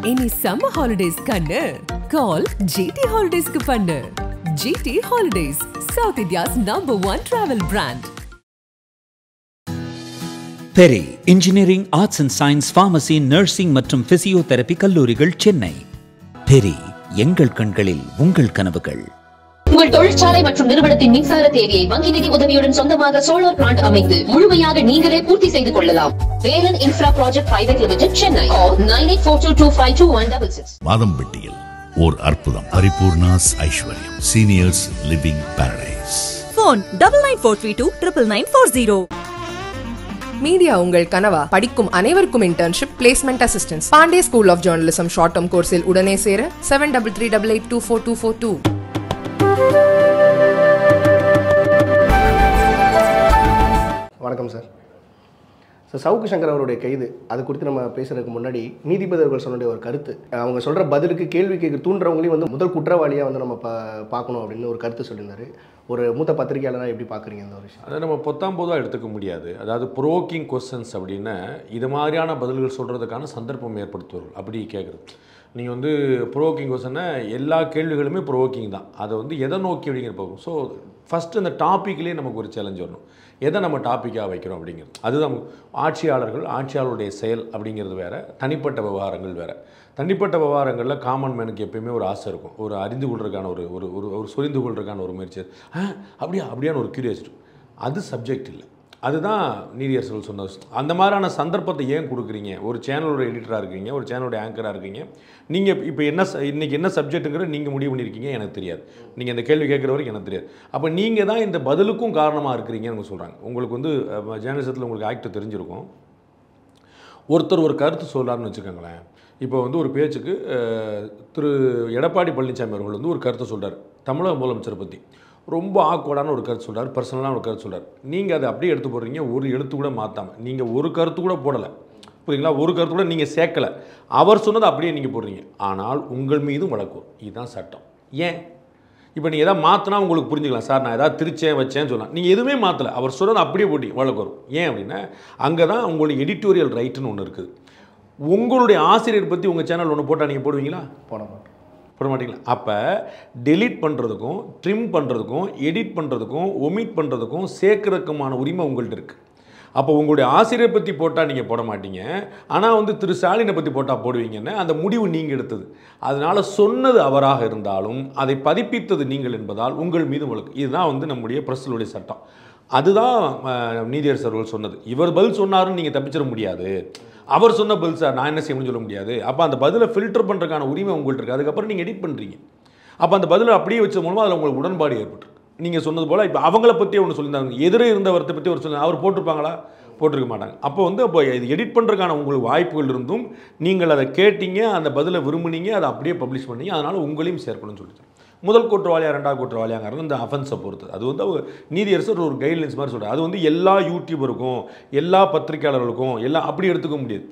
இனி summer holidays கண்ணு call GT Holidays க்கு பண்ணு. GT Holidays, South India's #1 travel brand. Peri engineering, arts and science, pharmacy, nursing மற்றும் physiotherapy கல்லூரிகள் சென்னை. பெரி, எங்கள் கண்களில் உங்கள் கனவுகள். உங்கள் தொழிற்சாலை மற்றும் நிறுவனத்தின் மின்சார தேவையை வங்கி நிதி உதவியுடன் சொந்தமாக சோலார் பிளான்ட் அமைத்து முழுமையாக நீங்களே பூர்த்தி செய்து கொள்ளலாம். Velan infra project private limited, Chennai. 9842252166. மாதம்பட்டியில் ஓர் அற்புதம். Paripoorna's Aishwaryam seniors living paradise. Phone 9943299940. Media உங்கள் கனவா? படிக்கும் அனைவருக்கும் internship, placement assistance. Pandey school of journalism short term கோர்ஸில் உடனே சேர 7338824242. வணக்கம் சார். சவுக்கு சங்கர் அவருடைய கைது, அது குறித்து நம்ம பேசுறதுக்கு முன்னாடி நீதிபதி அவர்கள் சொன்ன ஒரு கருத்து, அவங்க சொல்கிற பதிலுக்கு கேள்வி கேட்க தூண்டுறவங்களையும் வந்து முதல் குற்றவாளியாக வந்து நம்ம பார்க்கணும் அப்படின்னு ஒரு கருத்து சொல்லியிருந்தாரு. ஒரு மூத்த பத்திரிகையாளராக எப்படி பார்க்குறீங்க இந்த ஒரு விஷயம்? அதை நம்ம பொத்தாம்போதாக எடுத்துக்க முடியாது. அதாவது ப்ரோவோக்கிங் கொஸ்டின்ஸ் அப்படின்னா இது மாதிரியான பதில்கள் சொல்கிறதுக்கான சந்தர்ப்பம் ஏற்படுத்துவார்கள் அப்படி கேட்குறது. நீங்கள் வந்து ப்ரோவோக்கிங் கொஸ்டின்னா எல்லா கேள்விகளுமே ப்ரோவோக்கிங் தான். அதை வந்து எதை நோக்கி அப்படிங்கிற போகும். ஸோ ஃபஸ்ட்டு இந்த டாப்பிக்லேயே நமக்கு ஒரு சேலஞ்ச் வரணும். எதை நம்ம டாப்பிக்காக வைக்கிறோம் அப்படிங்கிறது. அதுதான் ஆட்சியாளருடைய செயல் அப்படிங்கிறது வேறு, தனிப்பட்ட விவகாரங்கள் வேறு. தனிப்பட்ட விவகாரங்களில் காமன் மேனுக்கு எப்பயுமே ஒரு ஆசை இருக்கும், ஒரு அறிந்து கொள்றதுக்கான ஒரு ஒரு ஒரு சொரிந்து கொள்றதுக்கான ஒரு முயற்சி. அப்படியான ஒரு கியூரியாசிட்டி. அது சப்ஜெக்ட் இல்லை. அதுதான் நீதியரசர்கள் சொன்ன விஷயம். அந்த மாதிரியான சந்தர்ப்பத்தை ஏன் கொடுக்குறீங்க? ஒரு சேனலோட எடிட்டராக இருக்கீங்க, ஒரு சேனலோட ஆங்கராக இருக்கீங்க. நீங்கள் இப்போ இன்றைக்கி என்ன சப்ஜெக்ட்டுங்கிற நீங்கள் முடிவு பண்ணியிருக்கீங்க, எனக்கு தெரியாது. நீங்கள் இந்த கேள்வி கேட்குற வரைக்கும் எனக்கு தெரியாது. அப்போ நீங்கள் தான் இந்த பதிலுக்கும் காரணமாக இருக்கிறீங்கன்னு சொல்கிறாங்க. உங்களுக்கு வந்து ஜேர்னலிசத்தில் உங்களுக்கு ஆக்ட் தெரிஞ்சிருக்கும். ஒருத்தர் ஒரு கருத்து சொல்கிறாருன்னு வச்சுக்கோங்களேன். இப்போ வந்து ஒரு பேச்சுக்கு திரு எடப்பாடி பழனிசாமி அவர்கள் வந்து ஒரு கருத்தை சொல்கிறார் தமிழக முதலமைச்சரை பற்றி. ரொம்ப ஆக்வர்டான ஒரு கருத்து சொல்கிறார், பர்சனலான ஒரு கருத்து சொல்கிறார். நீங்கள் அதை அப்படியே எடுத்து போடுறீங்க, ஒரு எழுத்து கூட மாற்றாமல். நீங்கள் ஒரு கருத்து கூட போடலை, புரியுங்களா? ஒரு கருத்து கூட நீங்கள் சேர்க்கலை. அவர் சொன்னதை அப்படியே நீங்கள் போடுறீங்க. ஆனால் உங்கள் மீதும் வழக்கு. இதுதான் சட்டம். ஏன் இப்போ நீங்கள் எதாவது மாற்றினா உங்களுக்கு புரிஞ்சுக்கலாம். சார் நான் எதாவது திருச்சேன் வச்சேன்னு சொல்லலாம். நீங்கள் எதுவுமே மாற்றலை, அவர் சொன்னதை அப்படியே போட்டி வழக்கு வரும். ஏன் அப்படின்னா அங்கே தான் உங்களுக்கு எடிட்டோரியல் ரைட்டுன்னு ஒன்று இருக்குது. உங்களுடைய ஆசிரியர் பற்றி உங்கள் சேனல் ஒன்று போட்டால் நீங்கள் போடுவீங்களா? போட மாட்டீங்களா? அப்போ டெலீட் பண்ணுறதுக்கும், ட்ரிம் பண்ணுறதுக்கும், எடிட் பண்ணுறதுக்கும், ஒமிட் பண்ணுறதுக்கும் சேர்க்கறதுக்குமான உரிமை உங்கள்கிட்ட இருக்குது. அப்போ உங்களுடைய ஆசிரியரை பற்றி போட்டால் நீங்கள் போட மாட்டீங்க, ஆனால் வந்து திரு ஸ்டாலினை பற்றி போட்டால் போடுவீங்கன்னு அந்த முடிவு நீங்கள் எடுத்தது. அதனால் சொன்னது அவராக இருந்தாலும் அதை பதிப்பித்தது நீங்கள் என்பதால் உங்கள் மீது வழக்கு. இதுதான் வந்து நம்முடைய பிரஸ்களுடைய சட்டம். அதுதான் நீதியரசர்கள் சொன்னது. இவர் பதில் சொன்னாருன்னு நீங்கள் தப்பிச்சிட முடியாது. அவர் சொன்ன பதில் சார் நான் என்ன செய்யணும்னு சொல்ல முடியாது. அப்போ அந்த பதிலை ஃபில்டர் பண்ணுறதுக்கான உரிமை உங்கள்கிட்ட இருக்குது. அதுக்கப்புறம் நீங்கள் எடிட் பண்ணுறீங்க. அப்போ அந்த பதிலை அப்படியே வச்சது மூலமாக அதில் உங்களுக்கு உடன்பாடு ஏற்பட்டுருக்கு. நீங்கள் சொன்னது போல் இப்போ அவங்கள பற்றியே ஒன்று சொல்லியிருந்தாங்க, எதிரே இருந்தவரத்தை பற்றி ஒரு சொல்லி அவர் போட்டிருப்பாங்களா? போட்டிருக்க மாட்டாங்க. அப்போ வந்து அப்போ இது எடிட் பண்ணுறதுக்கான உங்களுக்கு வாய்ப்புகள் இருந்தும் நீங்கள் அதை கேட்டீங்க, அந்த பதிலை விரும்புனீங்க, அதை அப்படியே பப்ளிஷ் பண்ணீங்க. அதனால் உங்களையும் சேர்க்கணும்னு சொல்லிட்டு முதல் குற்றவாளியா ரெண்டாவது குற்றவாளியாங்கிறது இந்த அஃபென்ஸை பொறுத்து. அது வந்து நீதியரசர் ஒரு கைட்லைன்ஸ் மாதிரி சொல்கிறார். அது வந்து எல்லா யூடியூபருக்கும், எல்லா பத்திரிகையாளர்களுக்கும் எல்லாம் அப்படி எடுத்துக்க முடியாது.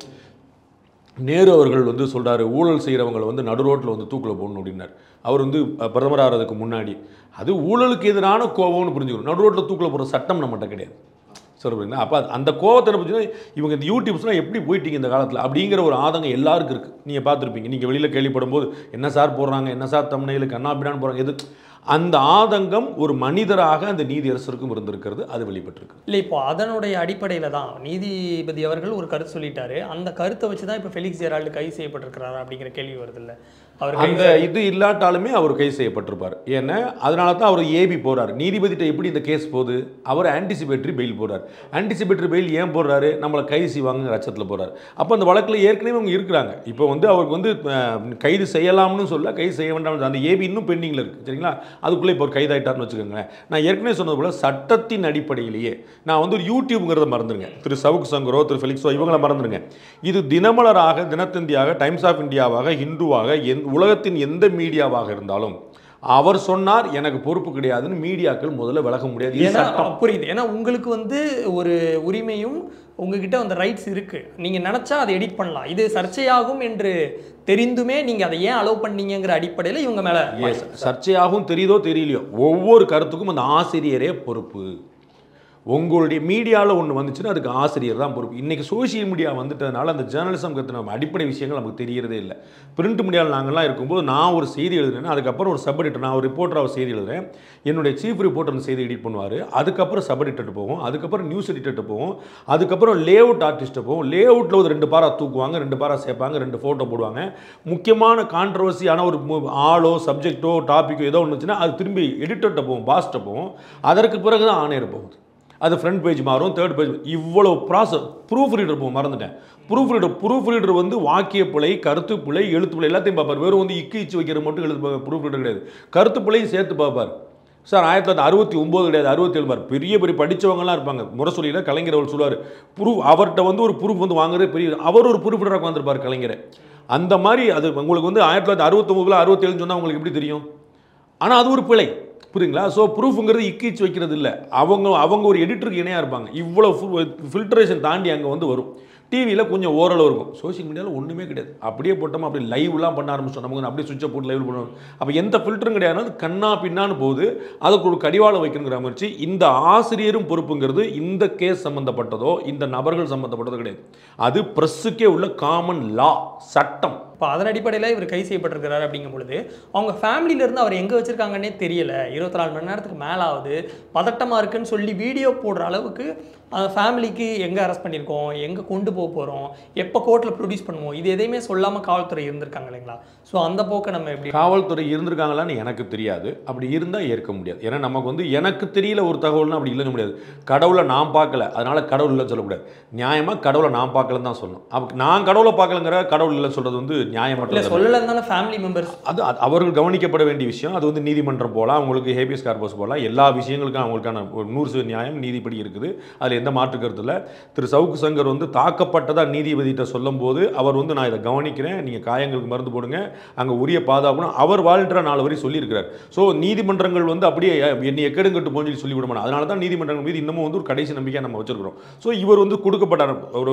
நேரு அவர்கள் வந்து சொல்கிறாரு, ஊழல் செய்கிறவங்களை வந்து நடு ரோட்டில் வந்து தூக்கில் போடணும் அப்படின்னார். அவர் வந்து பிரதமர் ஆகிறதுக்கு முன்னாடி. அது ஊழலுக்கு எதிரான கோபம்னு புரிஞ்சுக்கணும். நடு ரோட்டில் தூக்கில் போடுற சட்டம் நம்மகிட்ட கிடையாது. சொல்லுறீங்களா? அப்போ அந்த கோவத்தை பார்த்தீங்கன்னா இவங்க இந்த யூடியூப்ஸ்லாம் எப்படி போயிட்டீங்க இந்த காலத்தில் அப்படிங்கிற ஒரு ஆதங்கம் எல்லாருக்கும் இருக்குது. நீங்கள் பார்த்துருப்பீங்க. நீங்கள் வெளியில் கேள்விப்படும் போது என்ன சார் போடுறாங்க, என்ன சார் தமிழ்நாடு கண்ணாபிடான்னு போகிறாங்க. எது அந்த ஆதங்கம் ஒரு மனிதராக அந்த நீதியரசருக்கும் இருந்திருக்கிறது. அது வெளிப்பட்டிருக்கு. இல்லை, இப்போ அதனுடைய அடிப்படையில் தான் நீதிபதி அவர்கள் ஒரு கருத்து சொல்லிட்டாரு. அந்த கருத்தை வச்சு தான் இப்போ ஃபெலிக்ஸ் ஜெரால்டு கைது செய்யப்பட்டிருக்கிறாரா அப்படிங்கிற கேள்வி வருது. இல்லை, அவர் அந்த இது இல்லாட்டாலுமே அவர் கைது செய்யப்பட்டிருப்பார். ஏன்னா அதனால தான் அவர் ஏபி போகிறார். நீதிபதிட்ட எப்படி இந்த கேஸ் போகுது, அவர் ஆன்டிசிபேட்டரி பெயில் போடுறார். ஆன்டிசிபேட்டரி பெயில் ஏன் போடுறாரு? நம்மளை கைது செய்வாங்க அச்சத்தில் போகிறார். அப்போ அந்த வழக்கில் ஏற்கனவே அவங்க இருக்கிறாங்க. இப்போ வந்து அவருக்கு வந்து கைது செய்யலாம்னு சொல்ல, கைது செய்ய வேண்டாம், அந்த ஏபி இன்னும் பெண்டிங்கில் இருக்குது. சரிங்களா? அதுக்குள்ளே இப்போ ஒரு கைதாயிட்டார்னு வச்சுக்கோங்களேன். நான் ஏற்கனவே சொன்னது போல் சட்டத்தின் அடிப்படையிலேயே நான் வந்து ஒரு யூடியூப்ங்கிறத மறந்துடுங்க. திரு சவுக்கு சங்கரோ திரு ஃபெலிக்ஸோ இவங்களை மறந்துடுங்க. இது தினமலராக, தினத்தந்தியாக, டைம்ஸ் ஆஃப் இந்தியாவாக, ஹிந்துவாக, உலகத்தின் எந்த மீடியாவாக இருந்தாலும் அவர் சொன்னார் எனக்கு பொறுப்பு கிடையாதுன்னு மீடியாக்கள் முதல்ல விலக முடியாது. புரியுது. ஏன்னா உங்களுக்கு வந்து ஒரு உரிமையும் உங்ககிட்ட அந்த ரைட்ஸ் இருக்கு. நீங்க நினைச்சா அதை எடிட் பண்ணலாம். இது சர்ச்சையாகும் என்று தெரிந்துமே நீங்க அதை ஏன் அலோவ் பண்ணீங்கிற அடிப்படையில் இவங்க மேல சர்ச்சையாகும் தெரியுதோ தெரியலையோ ஒவ்வொரு கருத்துக்கும் அந்த ஆசிரியரே பொறுப்பு. உங்களுடைய மீடியாவில் ஒன்று வந்துச்சுன்னா அதுக்கு ஆசிரியர் தான் பொறுப்பு. இன்றைக்கி சோஷியல் மீடியா வந்துட்டதுனால அந்த ஜேர்னலிசம் கற்றுன அடிப்படை விஷயங்கள் நமக்கு தெரியறதே இல்லை. பிரிண்ட் மீடியாவில் நாங்கள்லாம் இருக்கும்போது நான் ஒரு செய்தி எழுதுறேன்னா அதுக்கப்புறம் ஒரு சப் எடிட்டர், நான் ஒரு ரிப்போர்ட்டராக செய்தி எழுதுறேன், என்னுடைய சீஃப் ரிப்போர்ட்டர் அந்த செய்தி எடிட் பண்ணுவார், அதுக்கப்புறம் சப் எடிட்டர்ட்டு போவோம், அதுக்கப்புறம் நியூஸ் எடிட்டர்ட்டு போவோம், அதுக்கப்புறம் லே அவுட் ஆர்டிஸ்ட்டை போவோம். லே அவுட்டில் ஒரு 2 பாரா தூக்குவாங்க, 2 பாரா சேர்ப்பாங்க, 2 ஃபோட்டோ போடுவாங்க. முக்கியமான கான்ட்ரவர்சியான ஒரு ஆளோ சப்ஜெக்டோ டாப்பிக்கோ ஏதோ ஒன்று வந்துச்சுன்னா அது திரும்பி எடிட்டர்கிட்ட போவோம், பாஸ்ட்டை போவோம். அதற்கு பிறகு தான் ஆணையர் போகுது. அது ஃப்ரண்ட் பேஜ் மாறும், தேர்ட் பேஜ், இவ்வளோ ப்ராசஸ். ப்ரூஃப் ரீடர் போகும், மறந்துட்டேன். ப்ரூஃப் ரீடர் வந்து வாக்கிய பிழை, கருத்து பிழை, எழுத்து பிழை எல்லாத்தையும் பார்ப்பார். வெறும் வந்து இச்சு வைக்கிற மட்டும் எழுத்து ப்ரூஃப் ரீடர் கிடையாது, கருத்து பிழையும் சேர்த்து பார்ப்பார். சார் 1969 கிடையாது, 67 பார். பெரிய பெரிய படித்தவங்கலாம் இருப்பாங்க. முரசொலியில் கலைஞர் அவர் சொல்லுவார், அவர்கிட்ட வந்து ஒரு ப்ரூஃப் வந்து வாங்குறது பெரிய, அவர் ஒரு ப்ரூஃப் ரீடராக வந்திருப்பார் கலைஞரை. அந்த மாதிரி அது உங்களுக்கு வந்து 1969 67 சொன்னால் உங்களுக்கு எப்படி தெரியும்? ஆனால் அது ஒரு பிழை, புரியுங்களா? ஸோ ப்ரூஃபுங்கிறது இக்கிச்சு வைக்கிறது இல்லை. அவங்க ஒரு எடிட்டருக்கு இணையாக இருப்பாங்க. இவ்வளோ ஃபில்ட்ரேஷன் தாண்டி அங்கே வந்து வரும். டிவியில் கொஞ்சம் ஓரளவு இருக்கும், சோஷியல் மீடியாவில் ஒன்றுமே கிடையாது. அப்படியே போட்டோம், அப்படி லைவ்லாம் பண்ண ஆரம்பிச்சோம். நமக்கு அப்படியே சுவிட்சை போட்டு லைவ் பண்ணுவோம். அப்போ எந்த ஃபில்டரும் கிடையாது, கண்ணா பின்னான்னு போகுது. அதுக்கு ஒரு கடிவாளம் வைக்கணுங்கிற முயற்சி. இந்த ஆசிரியரும் பொறுப்புங்கிறது இந்த கேஸ் சம்மந்தப்பட்டதோ இந்த நபர்கள் சம்மந்தப்பட்டதோ கிடையாது. அது ப்ரெஸ்ஸுக்கே உள்ள காமன் லா, சட்டம். இப்போ அதன் அடிப்படையில் இவர் கைது செய்யப்பட்டிருக்கிறார் அப்படிங்கும் பொழுது அவங்க ஃபேமிலியிலேருந்து அவர் எங்கே வச்சுருக்காங்கன்னே தெரியல. 24 மணி நேரத்துக்கு மேலே ஆகுது, பதட்டமாக இருக்குன்னு சொல்லி வீடியோ போடுற அளவுக்கு ஃபேமிலிக்கு எங்கே அரெஸ்ட் பண்ணியிருக்கோம், எங்கே கொண்டு போக போகிறோம், எப்போ கோர்ட்டில் ப்ரொடியூஸ் பண்ணுவோம், இது எதையுமே சொல்லாமல் காவல்துறை இருந்திருக்காங்க இல்லைங்களா? ஸோ அந்த போக்கை நம்ம எப்படி? காவல்துறை இருந்திருக்காங்களான்னு எனக்கு தெரியாது. அப்படி இருந்தால் ஏற்க முடியாது. ஏன்னா நமக்கு வந்து எனக்கு தெரியல ஒரு தகவல்னா அப்படி இல்லைன்னு முடியாது. கடவுளை நான் பார்க்கல, அதனால் கடவுள் இல்லைன்னு சொல்லக்கூடாது. நியாயமாக கடவுளை நான் பார்க்கலன்னு தான் சொல்லணும். அப்போ நான் கடவுளை பார்க்கலங்கிற கடவுள் இல்லைன்னு சொல்கிறது வந்து நியாயமற்ற. சொல்லலன்னு தானே ஃபேமிலி மெம்பர்ஸ், அது அவர்கள் கவனிக்கப்பட வேண்டிய விஷயம். அது வந்து நீதிமன்றம் போகலாம், அவங்களுக்கு ஹேபியஸ் கார்பஸ் போகலாம், எல்லா விஷயங்களுக்கும் அவங்களுக்கான ஒரு 100% நியாயம் நீதிப்படி இருக்குது. அதில் எந்த மாற்று கருத்து இல்லை. திரு சவுக்கு சங்கர் வந்து தாக்கப்பட்டதா நீதிபதிகிட்ட சொல்லும் போது அவர் வந்து நான் இதை கவனிக்கிறேன், நீங்கள் காயங்களுக்கு மருந்து போடுங்க, அங்கே உரிய பாதுகாப்புன்னு அவர் வாழ்கிற 4 வரை சொல்லியிருக்கிறார். ஸோ நீதிமன்றங்கள் வந்து அப்படியே என்னை எக்கெடுங்கட்டு போன்னு சொல்லி விட மாட்டோம். அதனால தான் நீதிமன்றங்கள் மீது இன்னமும் வந்து ஒரு கடைசி நம்பிக்கையாக நம்ம வச்சிருக்கிறோம். ஸோ இவர் வந்து கொடுக்கப்பட்ட ஒரு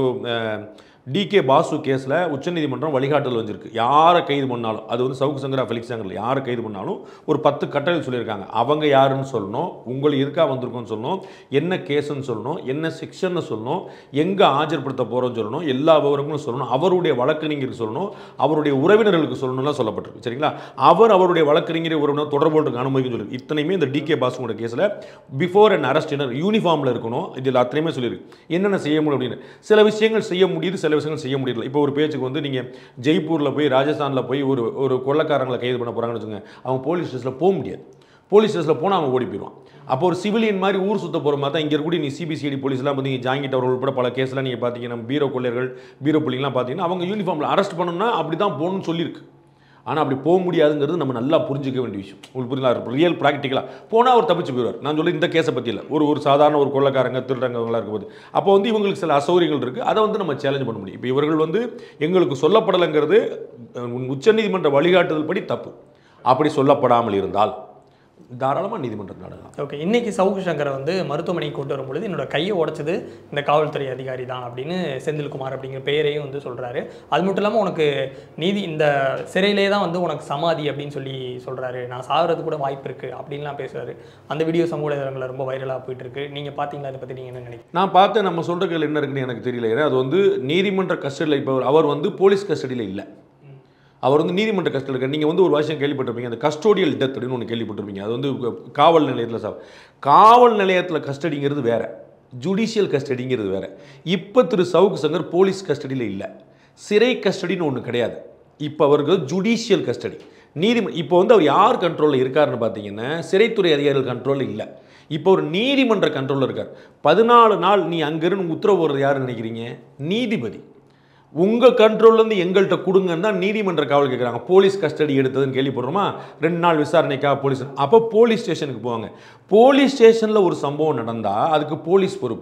டிகே பாசு கேஸில் உச்சநீதிமன்றம் வழிகாட்டுதல் வந்திருக்கு. யாரை கைது பண்ணாலும், அது வந்து சவுக்கு சங்கரா ஃபெலிக்ஸ் சங்கரில் யாரை கைது பண்ணாலும் ஒரு 10 கட்டளை சொல்லியிருக்காங்க. அவங்க யாருன்னு சொல்லணும், உங்களுக்கு எதுக்காக வந்திருக்கோன்னு சொல்லணும், என்ன கேஸுன்னு சொல்லணும், என்ன செக்ஷன்னு சொல்லணும், எங்கே ஆஜர்படுத்த போகிறோன்னு சொல்லணும், எல்லா விவரங்களும் சொல்லணும், அவருடைய வழக்கறிஞருக்கு சொல்லணும், அவருடைய உறவினர்களுக்கு சொல்லணும்லாம் சொல்லப்பட்டிருக்கு. சரிங்களா? அவருடைய வழக்கறிஞரை உறவினர் தொடர்பு அனுமதிக்கும் சொல்லி இத்தனையுமே இந்த டிகே பாசுவோட கேஸில் பிஃபோர் அண்ட் அரெஸ்டினர் யூனிஃபார்மில் இருக்கணும். இதில் அத்தனையுமே சொல்லியிருக்கு என்னென்ன செய்ய முடியும் அப்படின்னு. சில விஷயங்கள் செய்ய முடியுது, சில விஷயங்கள் செய்ய முடியல. இப்போ ஒரு பேச்சுக்கு வந்து நீங்கள் ஜெய்ப்பூரில் போய் ராஜஸ்தானில் போய் ஒரு கொள்ளக்காரங்களை கைது பண்ண போகிறாங்கன்னு வச்சுக்கோங்க, அவங்க போலீஸ் ஸ்டேஷனில் போக முடியாது. போலீஸ் ஸ்டேஷனில் போனால் அவங்க ஓடி போயிடுவான். அப்போ ஒரு சிவிலியன் மாதிரி ஊர் சுத்த போகிற மாதிரி தான் இங்கே இருக்கக்கூடிய நீ சிபிசிஐடி போலீஸ்லாம் வந்து ஜாங்கிட் அவர்கள் உட்பட பல கேஸ்லாம் நீங்கள் பார்த்தீங்கன்னா பீரோ கொள்ளையர்கள், பீரோ புள்ளிங்கலாம் பார்த்தீங்கன்னா அவங்க யூனிஃபார்மில் அரெஸ்ட் பண்ணணும்னா அப்படி தான் போகணும்னு சொல்லியிருக்கு. ஆனால் அப்படி போக முடியாதுங்கிறது நம்ம நல்லா புரிஞ்சிக்க வேண்டிய விஷயம். உங்களுக்கு புரியல, ரியல் ப்ராக்டிக்கலாக போனால் அவர் தப்பிச்சு போயிடுவார். நான் சொல்லி இந்த கேஸை பற்றி இல்லை, ஒரு சாதாரண ஒரு கொள்ளக்காரங்க திருடங்கவங்களாக இருக்கும்போது அப்போ வந்து இவங்களுக்கு சில அசௌகரியங்கள் இருக்குது. அதை வந்து நம்ம சேலஞ்ச் பண்ண முடியும். இப்போ இவர்கள் வந்து எங்களுக்கு சொல்லப்படலைங்கிறது உச்சநீதிமன்ற வழிகாட்டுதல் படி தப்பு. அப்படி சொல்லப்படாமல் இருந்தால் தாராளமாக நீதிமன்றம் நடக்கலாம். ஓகே, இன்னைக்கு சவுக்கு சங்கரை வந்து மருத்துவமனைக்கு கொண்டு வரும்பொழுது என்னோட கையை உடைச்சது இந்த காவல்துறை அதிகாரி தான் அப்படின்னு செந்தில்குமார் அப்படிங்கிற பெயரையும் வந்து சொல்கிறாரு. அது மட்டும் இல்லாமல் உனக்கு இந்த சிறையிலே தான் வந்து உனக்கு சமாதி அப்படின்னு சொல்லி சொல்கிறாரு, நான் சாகிறது கூட வாய்ப்பு இருக்குது அப்படின்லாம் பேசுகிறாரு. அந்த வீடியோ சமூக வலைதளங்களில் ரொம்ப வைரலாக போயிட்டு இருக்கு. நீங்கள் பார்த்தீங்களா? அதை பற்றி நீங்கள் என்ன நினைக்கிறீங்க? நான் பார்த்தேன். நம்ம சொல்கிறதுக்கு என்ன இருக்குன்னு எனக்கு தெரியல. ஏன்னா அது வந்து நீதிமன்ற கஸ்டடியில், இப்போ அவர் வந்து போலீஸ் கஸ்டடியில் இல்லை, அவர் வந்து நீதிமன்ற கஸ்டடியில் இருக்கார். நீங்கள் வந்து ஒரு விஷயம் கேள்விப்பட்டிருப்பீங்க, அந்த கஸ்டோடியல் டெத் அப்படின்னு ஒன்று கேள்விப்பட்டிருப்பீங்க. அது வந்து காவல் நிலையத்தில் காவல் நிலையத்தில் கஸ்டடிங்கிறது வேறு, ஜுடிஷியல் கஸ்டடிங்கிறது வேறு. இப்போ திரு சவுக்கு சங்கர் போலீஸ் கஸ்டடியில் இல்லை, சிறை கஸ்டடின்னு ஒன்று கிடையாது. இப்போ அவருக்கு ஜுடிஷியல் கஸ்டடி இப்போ வந்து அவர் யார் கண்ட்ரோலில் இருக்காருன்னு பார்த்தீங்கன்னா சிறைத்துறை அதிகாரிகள் கண்ட்ரோலில் இல்லை, இப்போ ஒரு நீதிமன்ற கண்ட்ரோலில் இருக்கார். 14 நாள் நீ அங்கேருந்து உத்தரவு போடுறது யாருன்னு நினைக்கிறீங்க? நீதிபதி. உங்கள் கண்ட்ரோல்லேருந்து எங்கள்கிட்ட கொடுங்கன்னு தான் நீதிமன்ற காவல் கேட்குறாங்க. Police custody எடுத்ததுன்னு கேள்விப்படுறோமா? 2 நாள் விசாரணைக்காக போலீஸ், அப்போ போலீஸ் ஸ்டேஷனுக்கு போவாங்க. போலீஸ் ஸ்டேஷனில் ஒரு சம்பவம் நடந்தால் அதுக்கு போலீஸ் பொறுப்பு.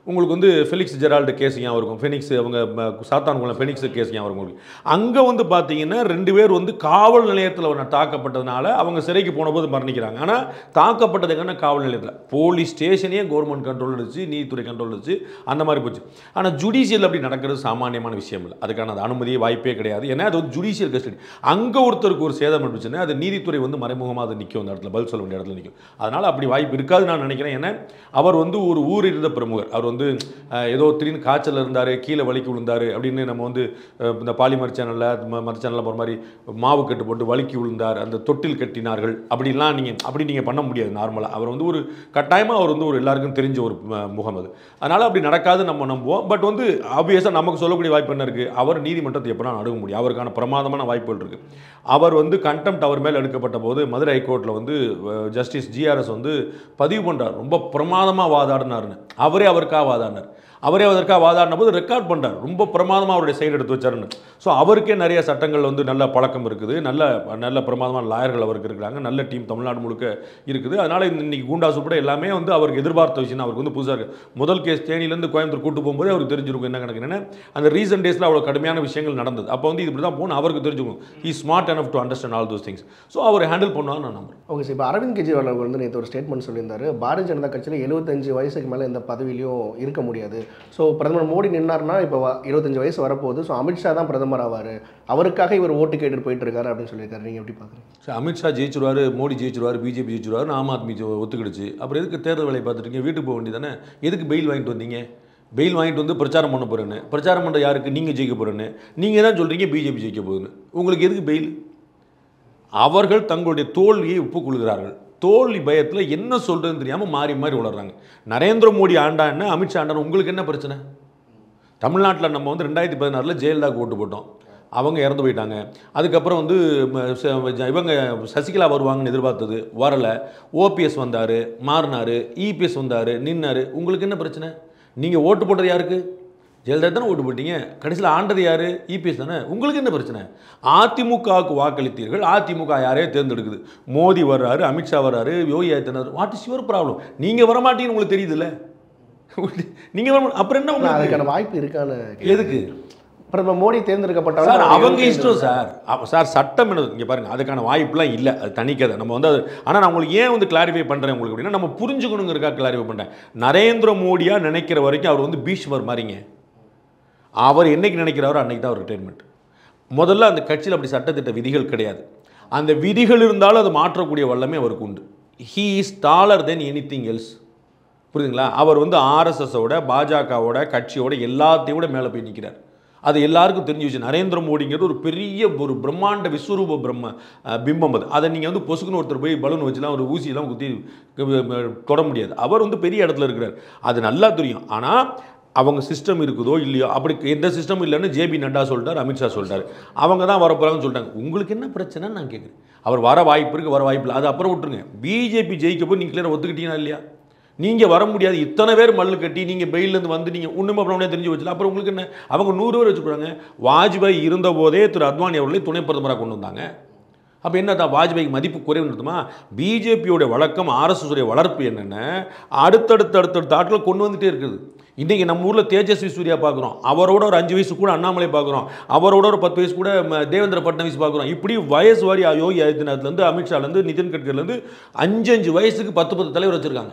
உங்களுக்கு வந்து ஃபெலிக்ஸ் ஜெரால்டு கேஸ் ஞாபகம் இருக்கும், ஃபெனிக்ஸ் அவங்க சாத்தான்குளம் ஃபெனிக்ஸ் கேஸ் ஞாபகம் இருக்கும் உங்களுக்கு. அங்கே வந்து பார்த்தீங்கன்னா 2 பேர் வந்து காவல் நிலையத்தில் தாக்கப்பட்டதுனால அவங்க சிறைக்கு போனபோது மரணிக்கிறாங்க. ஆனால் தாக்கப்பட்டதுக்கான காவல் நிலையத்தில், போலீஸ் ஸ்டேஷனே கவர்மெண்ட் கண்ட்ரோல் இருந்துச்சு, நீதித்துறை கண்ட்ரோல் இருந்துச்சு, அந்த மாதிரி போச்சு. ஆனால் ஜுடிஷியல் அப்படி நடக்கிறது சாமானியமான விஷயம் இல்லை, அதுக்கான அது அனுமதியே வாய்ப்பே கிடையாது. ஏன்னா அது வந்து ஜுடிஷியல் கஸ்டடி. அங்கே ஒருத்தருக்கு ஒரு சேதம் இருந்துச்சுன்னா அது நீதித்துறை வந்து மறைமுகமாக அது நிற்கும், அந்த இடத்துல பதில் சொல்ல வேண்டிய இடத்துல நிற்கும். அதனால் அப்படி வாய்ப்பு இருக்காது நான் நினைக்கிறேன். ஏன்னா அவர் வந்து ஒரு ஊர் இருந்த பிரமுகர். அவர் வந்து ஏதோ திடீர்னு காய்ச்சல் இருந்தார், கீழே வலிக்கு விழுந்தார் அப்படின்னு நம்ம வந்து இந்த பாலிமர் சேனலில் மற்ற சேனலில் போகிற மாதிரி மாவு கட்டு போட்டு வலிக்கு விழுந்தார், அந்த தொட்டில் கட்டினார்கள் அப்படிலாம் நீங்கள் பண்ண முடியாது நார்மலாக. அவர் வந்து ஒரு கட்டாயமாக அவர் வந்து ஒரு எல்லாருக்கும் தெரிஞ்ச ஒரு முகம் அது. அதனால் அப்படி நடக்காது நம்ம நம்புவோம். பட் வந்து ஆப்வியஸாக நமக்கு சொல்லக்கூடிய வாய்ப்பு என்ன இருக்குது, அவர் நீதிமன்றத்தை எப்போ அணுக முடியும், அவருக்கான பிரமாதமான வாய்ப்புகள் இருக்குது. அவர் வந்து கண்டெம்ட் அவர் மேலே எடுக்கப்பட்ட போது மதுரை ஹைகோர்ட்டில் வந்து ஜஸ்டிஸ் GRS வந்து பதிவு பண்ணுறார், ரொம்ப பிரமாதமாக வாதாடினார்னு. அவரே அதற்காக வாதாடின போது ரெக்கார்ட் பண்ணுறார், ரொம்ப பிரமாதமாக அவருடைய சைடு எடுத்து வச்சாருன்னு. ஸோ அவருக்கே நிறைய சட்டங்கள் வந்து நல்ல பழக்கம் இருக்குது, நல்ல பிரமாதமான லாயர்கள் அவருக்கு இருக்கிறாங்க, நல்ல டீம் தமிழ்நாடு முழுக்க இருக்குது. அதனால் இன்னைக்கு கூண்டாசு கூட எல்லாமே வந்து அவருக்கு எதிர்பார்த்த விஷயம். அவருக்கு வந்து புதுசாக இருக்குது. முதல் கேஸ் தேனியிலேருந்து கோயம்புத்தூர் கூட்டு போகும்போது அவருக்கு தெரிஞ்சிருக்கும் என்ன கணக்கு. என்னென்னா அந்த ரீசன்ட் டேஸில் அவ்வளோ கடுமையான விஷயங்கள் நடந்தது. அப்போ வந்து இப்படி தான் போகணும் அவருக்கு தெரிஞ்சுக்கும். He smart enough to understand all those things. So அவர் ஹேண்டில் பண்ணுவாங்க நான் நம்புறேன். ஓகே சார், இப்போ அரவிந்த் கெஜ்ரிவால் அவர் வந்து நேற்று ஒரு ஸ்டேட்மெண்ட் சொல்லியிருந்தார், பாரதிய ஜனதா கட்சியில் 75 வயசுக்கு மேலே எந்த பதவியிலையும் இருக்க முடியாது. ஸோ பிரதமர் மோடி நின்னார்னா இப்போ 25 வயசு வரப்போகுது, ஸோ அமித்ஷா தான் பிரதமர் ஆவார், அவருக்காக இவர் ஓட்டு கேட்டு போயிட்டு இருக்காரு அப்படின்னு சொல்லியிருக்காரு. நீங்கள் எப்படி பார்க்குறீங்க சார்? அமித்ஷா ஜெயிச்சிருவார், மோடி ஜெயிச்சிருவார், பிஜேபி ஜெயிச்சிருவார், ஆம் ஆத்மி ஒத்துக்கிடுச்சு. அப்புறம் எதுக்கு தேர்தல் வேலையை பார்த்துருக்கீங்க? வீட்டுக்கு போக வேண்டியதானே? எதுக்கு பெயில் வாங்கிட்டு வந்தீங்க? பெயில் வாங்கிட்டு வந்து பிரச்சாரம் பண்ண போகிறேன்னு, பிரச்சாரம் பண்ணுற யாருக்கு? நீங்கள் ஜெயிக்க போகிறேன்னு நீங்கள் தான் சொல்கிறீங்க, பிஜேபி ஜெயிக்க போகுதுன்னு. உங்களுக்கு எதுக்கு பெயில்? அவர்கள் தங்களுடைய தோல்வியை ஒப்புக்கொள்கிறார்கள். தோல்வி பயத்தில் என்ன சொல்கிறதுன்னு தெரியாமல் மாறி வளர்றாங்க. நரேந்திர மோடி ஆண்டான்னு அமித்ஷா ஆண்டான்னு உங்களுக்கு என்ன பிரச்சனை? தமிழ்நாட்டில் நம்ம வந்து 2016 ஜெயலலிதாவுக்கு ஓட்டு போட்டோம், அவங்க இறந்து போயிட்டாங்க. அதுக்கப்புறம் வந்து இவங்க சசிகலா வருவாங்கன்னு எதிர்பார்த்தது, வரலை. ஓபிஎஸ் வந்தார், மாறினார், இபிஎஸ் வந்தார், நின்னார். உங்களுக்கு என்ன பிரச்சனை? நீங்கள் ஓட்டு போட்டது யாருக்கு? ஜெயலலிதா தானே ஓட்டு போட்டீங்க. கடைசியில் ஆண்டது யார்? இபிஎஸ் தானே. உங்களுக்கு என்ன பிரச்சனை? அதிமுகவுக்கு வாக்களித்தீர்கள், அதிமுக யாரையோ தேர்ந்தெடுக்குது. மோடி வர்றாரு, அமித்ஷா வர்றாரு, Yogi Adityanath. What is your problem? நீங்கள் வரமாட்டீங்கன்னு உங்களுக்கு தெரியுதுல்ல. நீங்கள் வர அப்புறம் என்ன உங்களுக்கு அதுக்கான வாய்ப்பு இருக்கான்னு? எதுக்கு பிரதமர் மோடி தேர்ந்தெடுக்கப்பட்டாலும் சார் அவங்க இஷ்டம் சார். சார் சட்டம் என்ன இங்கே பாருங்கள், அதுக்கான வாய்ப்புலாம் இல்லை, அது தனிக்கதை. நம்ம வந்து அது ஆனால் நான் உங்களுக்கு ஏன் வந்து கிளாரிஃபை பண்ணுறேன் உங்களுக்கு அப்படின்னா, நம்ம புரிஞ்சுக்கணுங்கிறக்காக கிளாரிஃபை பண்ணுறேன். நரேந்திர மோடியாக நினைக்கிற வரைக்கும் அவர் வந்து பீஷ்மர் மாதிரிங்க. அவர் என்னைக்கு நினைக்கிறாரோ அன்னைக்கு தான் அவர் ரிட்டைர்மெண்ட். முதல்ல அந்த கட்சியில் அப்படி சட்டத்திட்ட விதிகள் கிடையாது. அந்த விதிகள் இருந்தாலும் அது மாற்றக்கூடிய வல்லமே அவருக்கு உண்டு. He is taller than anything else. புரியுதுங்களா? அவர் வந்து ஆர்எஸ்எஸோட, பாஜகவோட, கட்சியோட எல்லாத்தையும் கூட மேலே போய் நிற்கிறார். அது எல்லாருக்கும் தெரிஞ்சு வச்சு. நரேந்திர மோடிங்கிறது ஒரு பெரிய ஒரு பிரம்மாண்ட விஸ்வரூப பிம்பம். அதை நீங்கள் வந்து பொசுக்குன்னு ஒருத்தர் போய் பலூன் வச்சுலாம் ஒரு ஊசியெல்லாம் குத்தி தொட முடியாது. அவர் வந்து பெரிய இடத்துல இருக்கிறார், அது நல்லா தெரியும். ஆனால் அவங்க சிஸ்டம் இருக்குதோ இல்லையோ, அப்படி எந்த சிஸ்டம் இல்லைன்னு ஜேபி நட்டா சொல்லிட்டார், அமித்ஷா சொல்லிட்டார். அவங்க தான் வரப்போகிறாங்கன்னு சொல்லிட்டாங்க. உங்களுக்கு என்ன பிரச்சனைன்னு நான் கேட்குறேன். அவர் வர வாய்ப்பு இருக்குது, வர வாய்ப்பு இல்லை, அது அப்புறம் விட்டுருங்க. பிஜேபி ஜெயிக்க போய் நீங்கள் கிளியராக ஒத்துக்கிட்டீங்கன்னா இல்லையா? நீங்கள் வர முடியாது, இத்தனை பேர் மல்லு கட்டி நீங்கள் பெயிலேருந்து வந்து நீங்கள் ஒன்றுமே பண்ண தெரிஞ்சு வச்சுல, அப்புறம் உங்களுக்கு என்ன? அவங்க 100 பேர் வச்சுக்கிறாங்க. வாஜ்பாய் இருந்தபோதே திரு அத்வானி அவர்களை துணை பிரதமராக கொண்டு வந்தாங்க. அப்போ என்ன தான் வாஜ்பாய்க்கு மதிப்பு குறைவு நிறுத்துமா? பிஜேபியோடைய வழக்கம், ஆர்எஸ்எஸ் உடைய வளர்ப்பு என்னென்ன, அடுத்தடுத்த ஆட்கள் கொண்டு வந்துகிட்டே இருக்குது. இன்றைக்கி நம்ம ஊரில் தேஜஸ்வி சூர்யா பார்க்குறோம், அவரோட ஒரு 5 வயசு கூட அண்ணாமலை பார்க்குறோம், அவரோட ஒரு 10 வயசு கூட தேவேந்திர ஃபட்னவிஸ் பார்க்குறோம். இப்படி வயசு வாரி யோகி ஆதித்யநாத்லேருந்து, அமித்ஷாலேருந்து, நிதின் கட்கரிலேருந்து 5 வயசுக்கு 10 தலைவர் வச்சுருக்காங்க.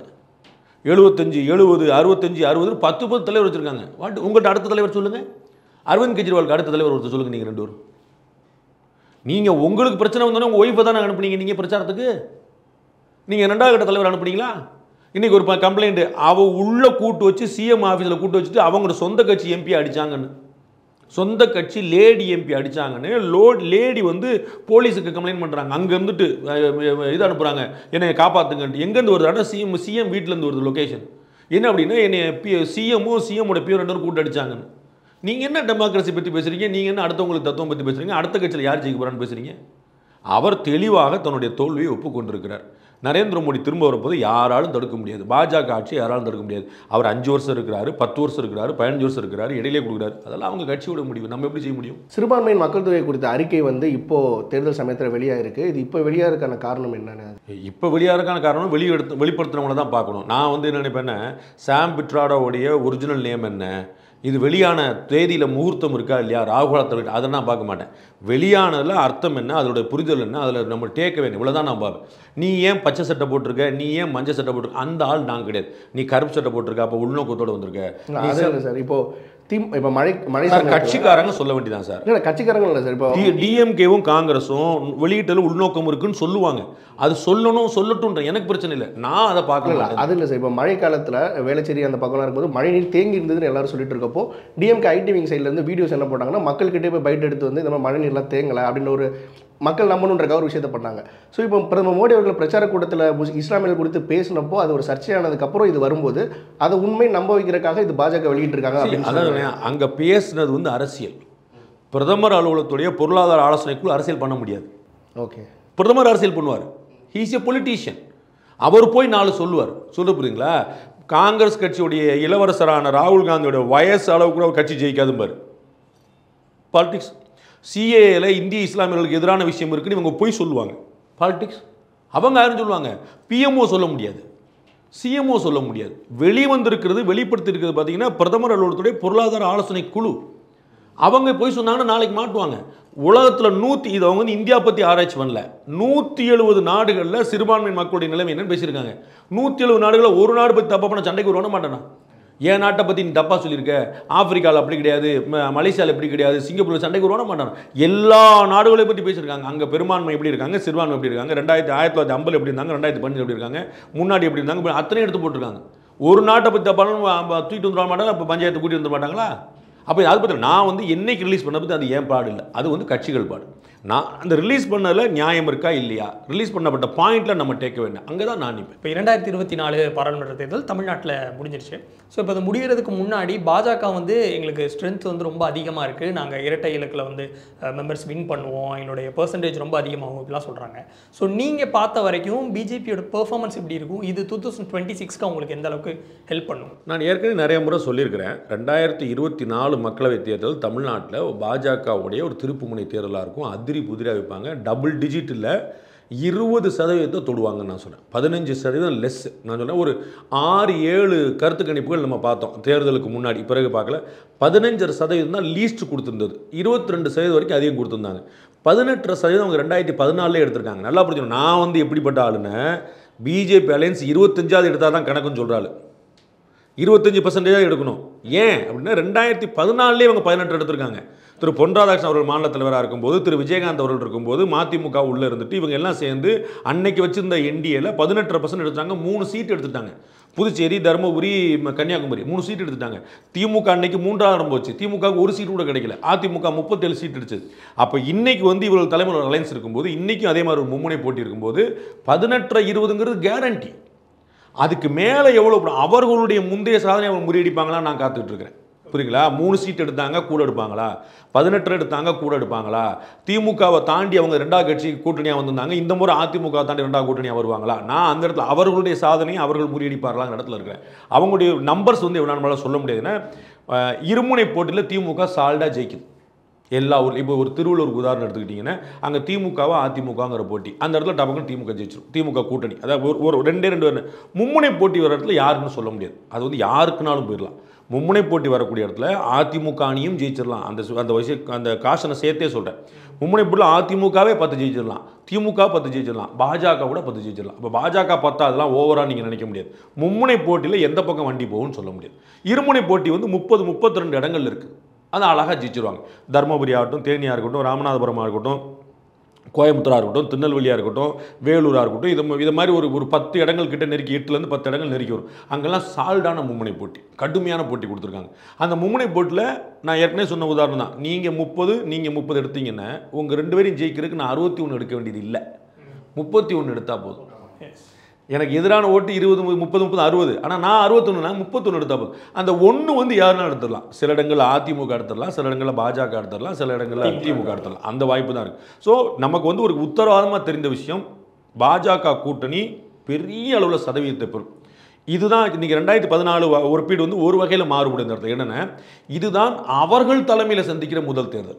75, 70, 65, 60 10 தலைவர் வச்சுருக்காங்க. உங்கள்கிட்ட அடுத்த தலைவர் சொல்லுங்கள். அரவிந்த் கெஜ்ரிவாலுக்கு அடுத்த தலைவர் ஒருத்தர் சொல்லுங்கள். நீங்கள் 2 பேரும். நீங்கள் உங்களுக்கு பிரச்சனை வந்தோன்னே உங்கள் ஒய்ஃபை தானே அனுப்புனீங்க நீங்கள் பிரச்சாரத்துக்கு. நீங்கள் 2வது கட்ட தலைவர் அனுப்புனீங்களா? இன்றைக்கி ஒரு கம்ப்ளைண்ட், அவள் உள்ளே கூட்டு வச்சு சிஎம் ஆஃபீஸில் கூட்டு வச்சுட்டு அவங்களோட சொந்த கட்சி எம்பி அடித்தாங்கன்னு, சொந்த கட்சி லேடி எம்பி அடித்தாங்கன்னு லேடி வந்து போலீஸுக்கு கம்ப்ளைண்ட் பண்ணுறாங்க. அங்கே இருந்துட்டு இது அனுப்புகிறாங்க, என்னை காப்பாற்றுங்க. எங்கேருந்து வருது? ஆனால் சிஎம் வீட்டிலேருந்து வருது லொக்கேஷன். என்ன அப்படின்னா, என்னை சிஎம்மோட பியூர் 2 கூட்டு அடித்தாங்கன்னு. நீங்கள் என்ன டெமோக்ரஸி பற்றி பேசுகிறீங்க? நீங்கள் என்ன அடுத்தவங்களுக்கு தத்துவம் பற்றி பேசுகிறீங்க? அடுத்த கட்சியில் யார் ஜெயிக்க போகிறான்னு பேசுகிறீங்க? அவர் தெளிவாக தன்னுடைய தோல்வியை ஒப்புக்கொண்டிருக்கிறார். நரேந்திர மோடி திரும்ப வரப்போது யாராலும் தடுக்க முடியாது. பாஜக ஆட்சி யாராலும் தடுக்க முடியாது. அவர் 5 வருஷம் இருக்கிறாரு, 10 வருஷம் இருக்கிறாரு, 15 வருஷம் இருக்கிறாரு, இடையிலே கொடுக்குறாரு. அதெல்லாம் அவங்க கட்சியோட முடிவு. நம்ம எப்படி செய்ய முடியும்? சிறுபான்மையின் மக்கள் தொகை குறித்த அறிக்கை வந்து இப்போ தேர்தல் சமயத்தில் வெளியாயிருக்கு. இது இப்போ வெளியாகிறதுக்கான காரணம் என்னன்னு? இப்போ வெளியாகிறதுக்கான காரணம் வெளிப்படுத்தினவங்களை தான் பார்க்கணும். நான் வந்து என்ன நினைப்பேன்னா, சாம் பிட்ராடோடைய ஒரிஜினல் நேம் என்ன, இது வெளியான தேதியில் முகூர்த்தம் இருக்கா இல்லையா, ராகுலத்தில், அதை நான் பார்க்க மாட்டேன். வெளியானதில் அர்த்தம் என்ன, அதோட புரிதல் என்ன, அதில் நம்ம டேக்க வேணும், இவ்வளோதான் நான் பார்ப்பேன். நீ ஏன் பச்சை சட்டை போட்டிருக்க, நீ ஏன் மஞ்சள் சட்டை போட்டிருக்க, அந்த ஆள் நான் கிடையாது. நீ கருப்பு சட்டை போட்டிருக்க, அப்போ உள்நோக்கத்தோடு வந்திருக்க. சார் இப்போ மழை கட்சிக்காரங்க சொல்ல வேண்டியதான் சார். இல்லை கட்சிக்காரங்க இல்லை சார். இப்போ டிஎம்கேவும் காங்கிரஸும் வெளியிட்டதில் உள்நோக்கம் இருக்குன்னு சொல்லுவாங்க. அது சொல்லட்டும், எனக்கு பிரச்சனை இல்லை, நான் அதை பார்க்கல. அது இல்லை சார். இப்போ மழை காலத்தில் வேளச்சேரி அந்த பக்கம்லாம் இருக்கும்போது மழை நீர் தேங்கி இருந்ததுன்னு எல்லாரும் சொல்லிட்டு இருக்கப்போ டிஎம்கே ஐடி விங் சைட்லேருந்து வீடியோஸ் என்ன போட்டாங்கன்னா, மக்கள்கிட்டே போய் பைட் எடுத்து வந்து இந்த மாதிரி மழை நீர்லாம் தேங்கலை அப்படின்னு ஒரு மக்கள் நம்பணுன்றக்காக ஒரு விஷயத்தை பண்ணாங்க. ஸோ இப்போ பிரதமர் மோடி அவர்கள் பிரச்சார கூட்டத்தில் இஸ்லாமியர்கள் குறித்து பேசினப்போ அது ஒரு சர்ச்சையானதுக்கப்புறம் இது வரும்போது அதை உண்மை நம்ப வைக்கிறதுக்காக இது பாஜக வெளியிட்டிருக்காங்க அப்படின்னு. அதாவது அங்கே பேசினது வந்து அரசியல். பிரதமர் அலுவலகத்துடைய பொருளாதார ஆலோசனைக்குள் அரசியல் பண்ண முடியாது. ஓகே, பிரதமர் அரசியல் பண்ணுவார். He is a politician. அவர் போய் 4 சொல்லுவார். சொல்ல புரியுங்களா? காங்கிரஸ் கட்சியுடைய இளவரசரான ராகுல் காந்தியோட வயசு அளவுக்கு கூட கட்சி ஜெயிக்காதும்பார். பாலிடிக்ஸ். சிஏல இந்திய இஸ்லாமியர்களுக்கு எதிரான விஷயம் இருக்குன்னு இவங்க போய் சொல்லுவாங்க. பாலிடிக்ஸ். அவங்க யாரும் சொல்லுவாங்க, பிஎம்ஓ சொல்ல முடியாது, சிஎம்ஓ சொல்ல முடியாது. வெளிவந்திருக்கிறது, வெளிப்படுத்தியிருக்கிறது பார்த்தீங்கன்னா பிரதமர் அலுவலகத்துடைய பொருளாதார ஆலோசனை குழு. அவங்க போய் சொன்னாங்கன்னா நாளைக்கு மாட்டுவாங்க. உலகத்தில் இது அவங்க வந்து இந்தியா பற்றி ஆராய்ச்சி பண்ணல. 170 நாடுகளில் சிறுபான்மை மக்களுடைய நிலைமை என்னன்னு பேசியிருக்காங்க. 170 நாடுகளில் ஒரு நாடு பற்றி தப்பாக பண்ண சண்டைக்கு வருவான மாட்டேனா? என் நாட்டை பற்றி நீ தப்பாக சொல்லியிருக்க, ஆப்பிரிக்காவில் அப்படி கிடையாது, மலேசியாவில் எப்படி கிடையாது, சிங்கப்பூரில் சண்டைக்கு வருவான மாட்டானா? எல்லா நாடுகளையும் பற்றி பேசியிருக்காங்க. அங்கே பெரும்பான்மை எப்படி இருக்காங்க, சிறுபான்மை எப்படி இருக்காங்க, 1950 எப்படி இருந்தாங்க, 2015 எப்படி இருக்காங்க, முன்னாடி எப்படி இருந்தாங்க, அத்தனை எடுத்து போட்டிருக்காங்க. ஒரு நாட்டை பற்றி தப்பாக தூக்கிட்டு வந்துட மாட்டாங்க. அப்போ பஞ்சாயத்து கூட்டிட்டு வந்துட மாட்டாங்களா? அப்போ அதை பற்றி நான் வந்து என்னைக்கு ரிலீஸ் பண்ண பற்றி அது ஏன் பாடு இல்லை, அது வந்து கட்சிகள் பாடு. நான் அந்த ரிலீஸ் பண்ணதில் நியாயம் இருக்கா இல்லையா, ரிலீஸ் பண்ணப்பட்ட பாயிண்டில் நம்ம டேக்க வேண்டாம், அங்கே தான் நான் நிற்பேன். இப்போ 2024 பாராளுமன்ற தேர்தல் தமிழ்நாட்டில் முடிஞ்சிருச்சு. ஸோ இப்போ அது முடிகிறதுக்கு முன்னாடி பாஜக வந்து எங்களுக்கு ஸ்ட்ரென்த் வந்து ரொம்ப அதிகமாக இருக்குது, நாங்கள் இரட்டை இலக்கில் வந்து மெம்பர்ஸ் வின் பண்ணுவோம், எங்களுடைய பெர்சன்டேஜ் ரொம்ப அதிகமாகும் இப்படிலாம் சொல்கிறாங்க. ஸோ நீங்கள் பார்த்த வரைக்கும் பிஜேபியோட பெர்ஃபார்மன்ஸ் எப்படி இருக்கும், இது 2026க்கு அவங்களுக்கு எந்த அளவுக்கு ஹெல்ப் பண்ணும்? நான் ஏற்கனவே நிறைய முறை சொல்லியிருக்கிறேன். 2024 மக்களவைத் தேர்தல் தமிழ்நாட்டில் பாஜகவுடைய ஒரு திருப்புமுனை தேர்தலாக இருக்கும். அதிரி புதிராக வைப்பாங்க. டபுள் டிஜிட்டில் 20% தொடுவாங்கன்னு நான் சொன்னேன். 15% லெஸ். நான் சொன்னேன் ஒரு 6-7 கருத்து கணிப்புகள் நம்ம பார்த்தோம் தேர்தலுக்கு முன்னாடி. பிறகு பார்க்கல. 15% தான் லீஸ்ட் கொடுத்துருந்தது. 22% வரைக்கும் அதிகம் கொடுத்துருந்தாங்க. 18% அவங்க 2014 எடுத்திருக்காங்க. நல்லா புரிஞ்சுக்கணும். நான் வந்து எப்படிப்பட்ட ஆளுன்னு, பிஜேபி அலையன்ஸ் 25ஆவது எடுத்தால் தான் கணக்குன்னு சொல்கிறாள். 25% எடுக்கணும். ஏன் அப்படின்னா 2014 இவங்க 18 எடுத்திருக்காங்க. திரு பொன் ராதாகிருஷ்ணன் அவர்கள் மாநில தலைவராக இருக்கும்போது, திரு விஜயகாந்த் அவர்கள் இருக்கும்போது, மதிமுக உள்ளே இருந்துட்டு இவங்க எல்லாம் சேர்ந்து அன்னைக்கு வச்சிருந்த என்டிஏல 18% எடுத்தாங்க. 3 சீட் எடுத்துட்டாங்க. புதுச்சேரி, தருமபுரி, கன்னியாகுமரி 3 சீட் எடுத்துட்டாங்க. திமுக அன்னைக்கு 3ஆவது போச்சு. திமுகவுக்கு 1 சீட் கூட கிடைக்கல. அதிமுக 37 சீட் அடிச்சது. அப்போ இன்னைக்கு வந்து இவர்கள் தலைமையில் அலைன்ஸ் இருக்கும்போது, இன்னைக்கும் அதே மாதிரி ஒரு மும்முனை போட்டி இருக்கும்போது 18-20ங்கிறது கேரண்டி. அதுக்கு மேலே எவ்வளோ அவர்களுடைய முந்தைய சாதனை அவங்க முறியடிப்பாங்களா நான் காத்துக்கிட்டு இருக்கிறேன். புரியுங்களா? 3 சீட் எடுத்தாங்க, கூட எடுப்பாங்களா? 18 எடுத்தாங்க, கூட எடுப்பாங்களா? திமுகவை தாண்டி அவங்க 2வது கட்சி கூட்டணியாக வந்திருந்தாங்க. இந்த முறை அதிமுக தாண்டி 2வது கூட்டணியாக வருவாங்களா? நான் அந்த இடத்துல அவர்களுடைய சாதனையை அவர்கள் முறியடிப்பார்களாங்கிற இடத்துல இருக்கிறேன். அவங்களுடைய நம்பர்ஸ் வந்து எவ்வளோ நம்மளால சொல்ல முடியாதுன்னா, இருமுனை போட்டியில் திமுக சால்டாக ஜெயிக்குது எல்லா ஊர். இப்போ ஒரு திருவள்ளூர் உதாரணம் எடுத்துக்கிட்டிங்கன்னா, அங்கே திமுகவா அதிமுகங்கிற போட்டி, அந்த இடத்துல டபக்குன்னு திமுக ஜெயிச்சிடும். திமுக கூட்டணி, அதாவது ஒரு 2 மும்முனை போட்டி வர இடத்துல யாருன்னு சொல்ல முடியாது. அது வந்து யாருக்குனாலும் போயிடலாம். மும்முனை போட்டி வரக்கூடிய இடத்துல அதிமுக அணியும் ஜெயிச்சிடலாம். அந்த காசனை சேர்த்தே சொல்கிறேன். மும்முனை போட்டியில் அதிமுகவே 10 ஜெயிச்சிடலாம், திமுக 10 ஜெயிச்சிடலாம், பாஜக கூட 10 ஜெயிச்சிடலாம். இப்போ பாஜக 10 அதெல்லாம் ஓவராக நீங்கள் நினைக்க முடியாது. மும்முனை போட்டியில் எந்த பக்கம் வண்டி போகும்னு சொல்ல முடியாது. இருமுனை போட்டி வந்து 30-32 இடங்கள் இருக்குது. அது அழகாக ஜெயிச்சிருவாங்க. தருமபுரி ஆகட்டும், தேனியாக இருக்கட்டும், ராமநாதபுரமாக இருக்கட்டும், கோயம்புத்தூராக இருக்கட்டும், திருநெல்வேலியாக இருக்கட்டும், வேலூராக இருக்கட்டும், இது மாதிரி ஒரு 10 இடங்கள் கிட்ட நெருக்கி, 8லேருந்து 10 இடங்கள் நெருக்கி வரும். அங்கெல்லாம் சால்டான மும்முனை போட்டி, கடுமையான போட்டி கொடுத்துருக்காங்க. அந்த மும்முனை போட்டியில் நான் ஏற்கனவே சொன்ன உதாரணம் தான். நீங்கள் 30 எடுத்தீங்கன்னா உங்கள் 2 பேரையும் ஜெயிக்கிறதுக்கு நான் 61 எடுக்க வேண்டியது இல்லை, 31 எடுத்தால் போதும். எனக்கு எதிரான ஓட்டு 20, 30, 60. ஆனால் நான் 61, 31 எடுத்தால் போதும். அந்த 1 வந்து யாருன்னா எடுத்துடலாம். சில இடங்களில் அதிமுக எடுத்துடலாம், சில இடங்களில் பாஜக எடுத்துடலாம், சில இடங்களில் திமுக எடுத்துடலாம். அந்த வாய்ப்பு தான் இருக்குது. ஸோ நமக்கு வந்து ஒரு உத்தரவாதமாக தெரிந்த விஷயம், பாஜக கூட்டணி பெரிய அளவில் சதவீதத்தை பெறும். இதுதான் இன்றைக்கி 2014 ஒப்பீடு வந்து ஒரு வகையில் மாறுபடும். இந்த இடத்துல என்னென்னா இதுதான் அவர்கள் தலைமையில் சந்திக்கிற முதல் தேர்தல்.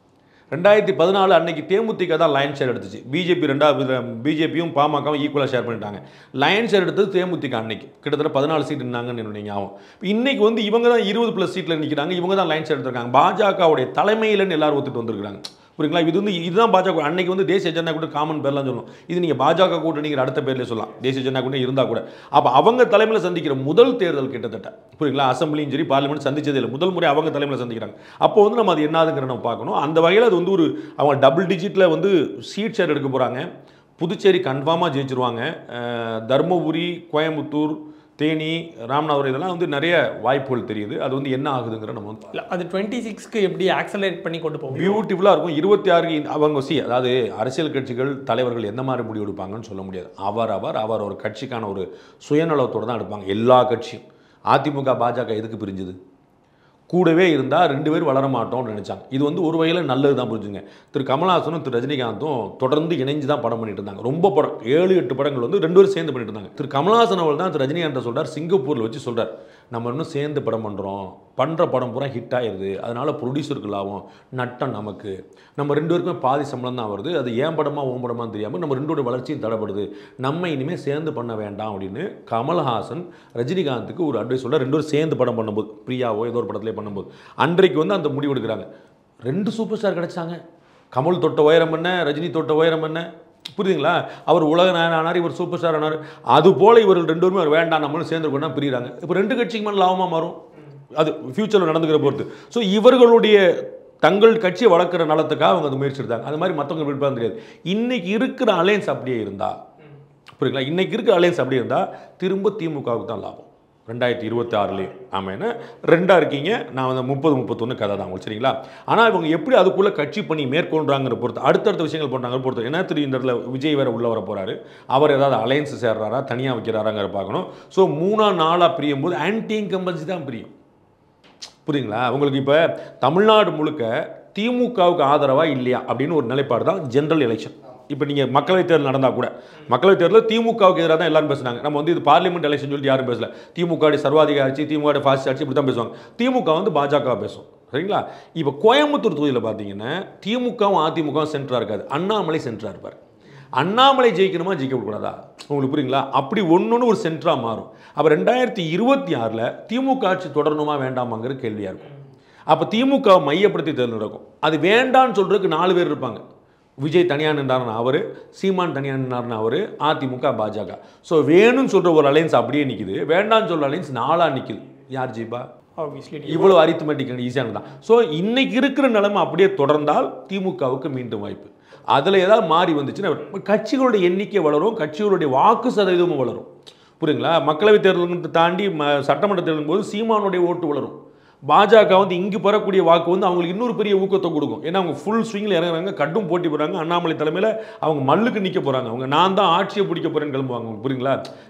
2014 அன்னைக்கு தேமுதிக தான் லைன் ஷேர் எடுத்துச்சு. பிஜேபியும் பாமகவும் ஈக்குவலாக ஷேர் பண்ணிட்டாங்க. லைன் ஷேர் எடுத்தது தேமுதிக. அன்னைக்கு கிட்டத்தட்ட 14 சீட் நின்னாங்கன்னு என்னுடைய ஞாபகம். இன்னைக்கு வந்து இவங்க தான் 20+ சீட்டில் நிற்கிறாங்க. இவங்க தான் லைன் ஷேர் எடுத்திருக்காங்க. பாஜகவுடைய தலைமையிலன்னு எல்லாரும் ஒத்துட்டு வந்திருக்காங்க. புரியுங்களா? இது வந்து இதுதான் பாஜக. அன்னைக்கு வந்து தேசிய ஜனநாயக கூட்டணி காமன் பேர்லாம் சொல்லணும். இது நீங்கள் பாஜக கூட்டணிங்கிற அடுத்த பேர்லேயே சொல்லலாம். தேசிய ஜனநாயக கூட்டணி இருந்தால் கூட அப்போ அவங்க தலைமையில் சந்திக்கிற முதல் தேர்தல் கிட்டத்தட்ட. புரியுங்களா? அசம்பிளியும் சரி பார்லிமெண்ட் சந்திச்சதே இல்லை. முதல் முறை அவங்க தலைமையில் சந்திக்கிறாங்க. அப்போ வந்து நம்ம அது என்னதுங்கிற நம்ம பார்க்கணும். அந்த வகையில் அது வந்து ஒரு அவங்க டபுள் டிஜிட்டில் வந்து சீட் ஷேர் எடுக்க போகிறாங்க. புதுச்சேரி கன்ஃபார்மாக ஜெயிச்சிருவாங்க. தருமபுரி, கோயம்புத்தூர், தேனி, ராமநாதபுரம் இதெல்லாம் வந்து நிறைய வாய்ப்புகள் தெரியுது. அது வந்து என்ன ஆகுதுங்கிற நம்ம வந்து அது 26க்கு எப்படி ஆக்சலரேட் பண்ணி கொண்டு போகும்? பியூட்டிஃபுல்லாக இருக்கும். 26 அவங்க அதாவது அரசியல் கட்சிகள் தலைவர்கள் எந்த மாதிரி முடிவு எடுப்பாங்கன்னு சொல்ல முடியாது. அவர் ஒரு கட்சிக்கான ஒரு சுயநலத்தோடு தான் எடுப்பாங்க. எல்லா கட்சியும். அதிமுக பாஜக எதுக்கு பிரிஞ்சுது? கூடவே இருந்தால் 2 பேர் வளர மாட்டோம்னு நினச்சாங்க. இது வந்து ஒரு வகையில் நல்லது தான். புரிஞ்சுங்க. திரு கமல்ஹாசனும் திரு ரஜினிகாந்தும் தொடர்ந்து இணைஞ்சு தான் படம் பண்ணிட்டு இருந்தாங்க. ரொம்ப படம் 7-8 படங்கள் வந்து 2 பேரும் சேர்ந்து பண்ணிட்டு இருந்தாங்க. திரு கமல்ஹாசன் அவர்கள் தான் திரு ரஜினிகாந்தை சொல்கிறார், சிங்கப்பூரில் வச்சு சொல்கிறார், நம்ம இன்னும் சேர்ந்து படம் பண்ணுற படம் பூரா ஹிட் ஆயிடுது. அதனால் ப்ரொடியூசருக்கு லாபம், நட்டம் நமக்கு. நம்ம 2 பேருக்குமே பாதி சம்பளம் தான் வருது. அது ஏன் படமா ஓம் படமான்னு தெரியாமல் நம்ம 2 வளர்ச்சியும் தடைப்படுது. நம்ம இனிமேல் சேர்ந்து பண்ண வேண்டாம் அப்படின்னு கமல்ஹாசன் ரஜினிகாந்துக்கு ஒரு அட்வைஸ் சொல்ல. 2 பேரும் சேர்ந்து படம் பண்ணும்போது, பிரியாவோ ஏதோ ஒரு படத்திலே பண்ணும்போது அன்றைக்கு வந்து அந்த முடிவு எடுக்கிறாங்க. 2 சூப்பர் ஸ்டார் கிடைச்சாங்க. கமல் தொட்ட உயரம் என்ன, ரஜினி தொட்ட உயரம் என்ன, புரியுதுங்களா? அவர் உலக நாயகன் ஆனார், இவர் சூப்பர் ஸ்டார் ஆனார். அதுபோல் இவர்கள் 2 பேருமே வேண்டாம் நம்மளும் சேர்ந்து கொண்டா பிரிகிறாங்க. இப்போ 2 கட்சிக்கு மேலே லாபமாக மாறும். அது ஃபியூச்சரில் நடந்துக்கிற பொறுத்து. ஸோ இவர்களுடைய தங்கள் கட்சியை வளர்க்குற நலத்துக்காக அவங்க அது முயற்சி எடுத்தாங்க. அது மாதிரி மற்றவங்க விருப்பம் தெரியாது. இன்னைக்கு இருக்கிற அலையன்ஸ் அப்படியே இருந்தா, புரியுங்களா? இன்னைக்கு இருக்கிற அலையன்ஸ் அப்படியே இருந்தால் திரும்ப திமுகவுக்கு தான் லாபம். 2026 ஆமாம், என்ன 2ஆக இருக்கீங்க, நான் வந்து 30-31 கதை தான் உங்களுக்கு. சரிங்களா? ஆனால் இவங்க எப்படி அதுக்குள்ளே கட்சி பண்ணி மேற்கொள்றாங்கிற பொறுத்து அடுத்தடுத்த விஷயங்கள் பண்ணுறாங்க பொறுத்து. ஏன்னா திரு இந்த இடத்துல விஜய் வேறு உள்ளே வர போகிறாரு. அவர் ஏதாவது அலையன்ஸ் சேர்றாரா, தனியாக வைக்கிறாராங்கிற பார்க்கணும். ஸோ 3-4 பிரியும் போது ஆன்டி இன்கம்பன்சி தான் பிரியும். புரியுங்களா? உங்களுக்கு இப்போ தமிழ்நாடு முழுக்க திமுகவுக்கு ஆதரவாக இல்லையா அப்படின்னு ஒரு நிலைப்பாடு தான் ஜென்ரல் எலெக்ஷன். இப்போ நீங்கள் மக்களவைத் தேர்தல் நடந்தால் கூட மக்களவைத் தேர்தலில் திமுகவுக்கு எதிராக தான் எல்லாரும் பேசுனாங்க. நம்ம வந்து இது பார்லிமெண்ட் எலெக்ஷன் சொல்லிட்டு யாரும் பேசல. திமுக சர்வாதிகார ஆட்சி, திமுக ஃபாஸ்ட் ஆட்சி இப்படி தான் பேசுவாங்க. திமுக வந்து பாஜக பேசும். சரிங்களா? இப்போ கோயம்புத்தூர் தொகுதியில் பார்த்தீங்கன்னா திமுகவும் அதிமுகவும் சென்டராக இருக்காது. அண்ணாமலை சென்டராக இருப்பார். அண்ணாமலை ஜெயிக்கணுமா ஜெயிக்கக்கூடாதா உங்களுக்கு புரியுங்களா? அப்படி ஒன்று ஒரு சென்டராக மாறும். அப்போ 2026 திமுக ஆட்சி தொடரணுமா வேண்டாமாங்கிற கேள்வியாக இருக்கும். அப்போ திமுக மையப்படுத்தி தேர்தல் நடக்கும். அது வேண்டான்னு சொல்கிறதுக்கு 4 பேர் இருப்பாங்க. விஜய் தனியாக நின்றாருன்னா அவர், சீமான் தனியாக நின்றாருன்னா அவர், அதிமுக பாஜக. ஸோ வேணும்னு சொல்கிற ஒரு அலையன்ஸ் அப்படியே நிற்கிது, வேண்டான்னு சொல்கிற அலையன்ஸ் 4ஆக நிற்கிது. யார் ஜெயிப்பா? இவ்வளோ அரித்மெட்டிக் ஈஸியானது தான். ஸோ இன்னைக்கு இருக்கிற நிலைமை அப்படியே தொடர்ந்தால் திமுகவுக்கு மீண்டும் வாய்ப்பு. அதில் ஏதாவது மாறி வந்துச்சுன்னா கட்சிகளுடைய எண்ணிக்கை வளரும், கட்சிகளுடைய வாக்கு சதவீதமும் வளரும். புரியுங்களா? மக்களவைத் தேர்தலுக்கு தாண்டி சட்டமன்ற தேர்தலும் போது சீமானுடைய ஓட்டு வளரும். பாஜக வந்து இங்கு பெறக்கூடிய வாக்கு வந்து அவங்களுக்கு இன்னொரு பெரிய ஊக்கத்தை கொடுக்கும். ஏன்னா அவங்க ஃபுல் ஸ்விங்கில் இறங்குறாங்க, கட்டும் போட்டி போகிறாங்க. அண்ணாமலை தலைமையில் அவங்க மல்லுக்கு நிற்க போகிறாங்க. அவங்க நான் தான் ஆட்சியை பிடிக்க போகிறேன்னு கிளம்புவாங்க. புரியுங்களா?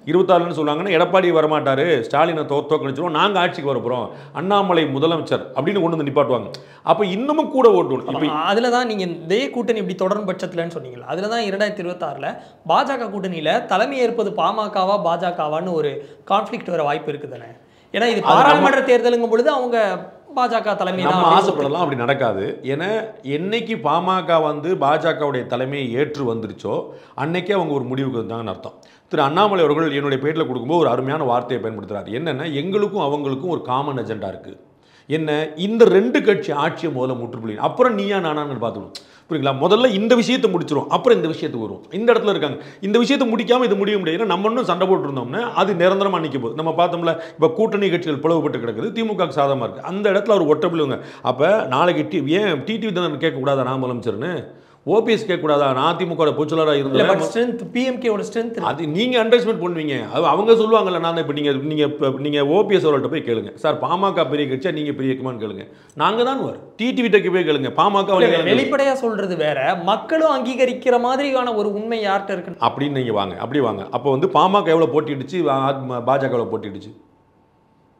26 சொல்லுவாங்கன்னா எடப்பாடி வரமாட்டார், ஸ்டாலினை தோக்கடிச்சிருவோம், நாங்கள் ஆட்சிக்கு வர போகிறோம், அண்ணாமலை முதலமைச்சர் அப்படின்னு கொண்டு வந்து நிப்பாட்டுவாங்க. அப்போ இன்னமும் கூட ஓட்டு. இப்போ அதில் தான் நீங்கள் இதே கூட்டணி இப்படி தொடரும் பட்சத்தில்னு சொன்னீங்களா? அதில் தான் 2026 பாஜக கூட்டணியில் தலைமை ஏற்பது பாமகவா பாஜகவான்னு ஒரு கான்ஃப்ளிக்ட் வர வாய்ப்பு இருக்குது தானே? ஏன்னா இது பாராளுமன்ற தேர்தலுங்கும் பொழுது அவங்க பாஜக தலைமை நம்ம ஆசைப்படலாம், அப்படி நடக்காது. ஏன்னா என்னைக்கு பாமக வந்து பாஜகவுடைய தலைமையை ஏற்று வந்துருச்சோ அன்னைக்கே அவங்க ஒரு முடிவுக்கு வந்தாங்கன்னு அர்த்தம். திரு அண்ணாமலை அவர்கள் என்னுடைய பேட்டில் கொடுக்கும்போது ஒரு அருமையான வார்த்தையை பயன்படுத்துறாரு. என்னென்னா, எங்களுக்கும் அவங்களுக்கும் ஒரு காமன் அஜெண்டா இருக்குது. என்ன? இந்த 2 கட்சி ஆட்சியை முதல்ல முற்றுப்புள்ளி, அப்புறம் நீயா நானான்னு பார்த்துக்கணும். புரியுங்களா? முதல்ல இந்த விஷயத்தை முடிச்சிடும், அப்புறம் இந்த விஷயத்துக்கு வரும். இந்த இடத்துல இருக்காங்க. இந்த விஷயத்தை முடிக்காமல் இது முடிய முடியாது. நம்ம இன்னும் சண்டை போட்டு இருந்தோம்னா அது நிரந்தரமாக நிற்க போகுது. நம்ம பார்த்தோம்ல, இப்போ கூட்டணி கட்சிகள் பிளவுபட்டு கிடக்குது, திமுக சாதமாக இருக்குது. அந்த இடத்துல ஒரு ஒட்டப்பிள்ளைங்க. அப்போ நாளைக்கு ஏன் டிடிவி தான் கேட்கக்கூடாதா நான் முதலமைச்சர்னு? ஓபிஎஸ் கேட்கக்கூடாதா? அதிமுக பொச்சலராக இருந்தால் பிஎம்கேவோட ஸ்ட்ரென்த் அது நீங்கள் அண்டர்ஸ்டிமேட் பண்ணுவீங்க. அது அவங்க சொல்லுவாங்கல்ல. நான் இப்போ நீங்கள் ஓபிஎஸ் அவர்கள்ட்ட போய் கேளுங்க, சார் பாமக பெரிய கட்சியா நீங்கள் பெரிய இயக்கமான்னு கேளுங்க. நாங்கள் தான் டிடிவிட்டக்கு போய் கேளுங்க. பாமக வெளிப்படையாக சொல்கிறது வேற, மக்களும் அங்கீகரிக்கிற மாதிரியான ஒரு உண்மை யார்கிட்ட இருக்கு அப்படின்னு நீங்கள் வாங்க, அப்படி வாங்க. அப்போ வந்து பாமக எவ்வளோ போட்டிடுச்சு, பாஜக எவ்வளோ போட்டிடுச்சு?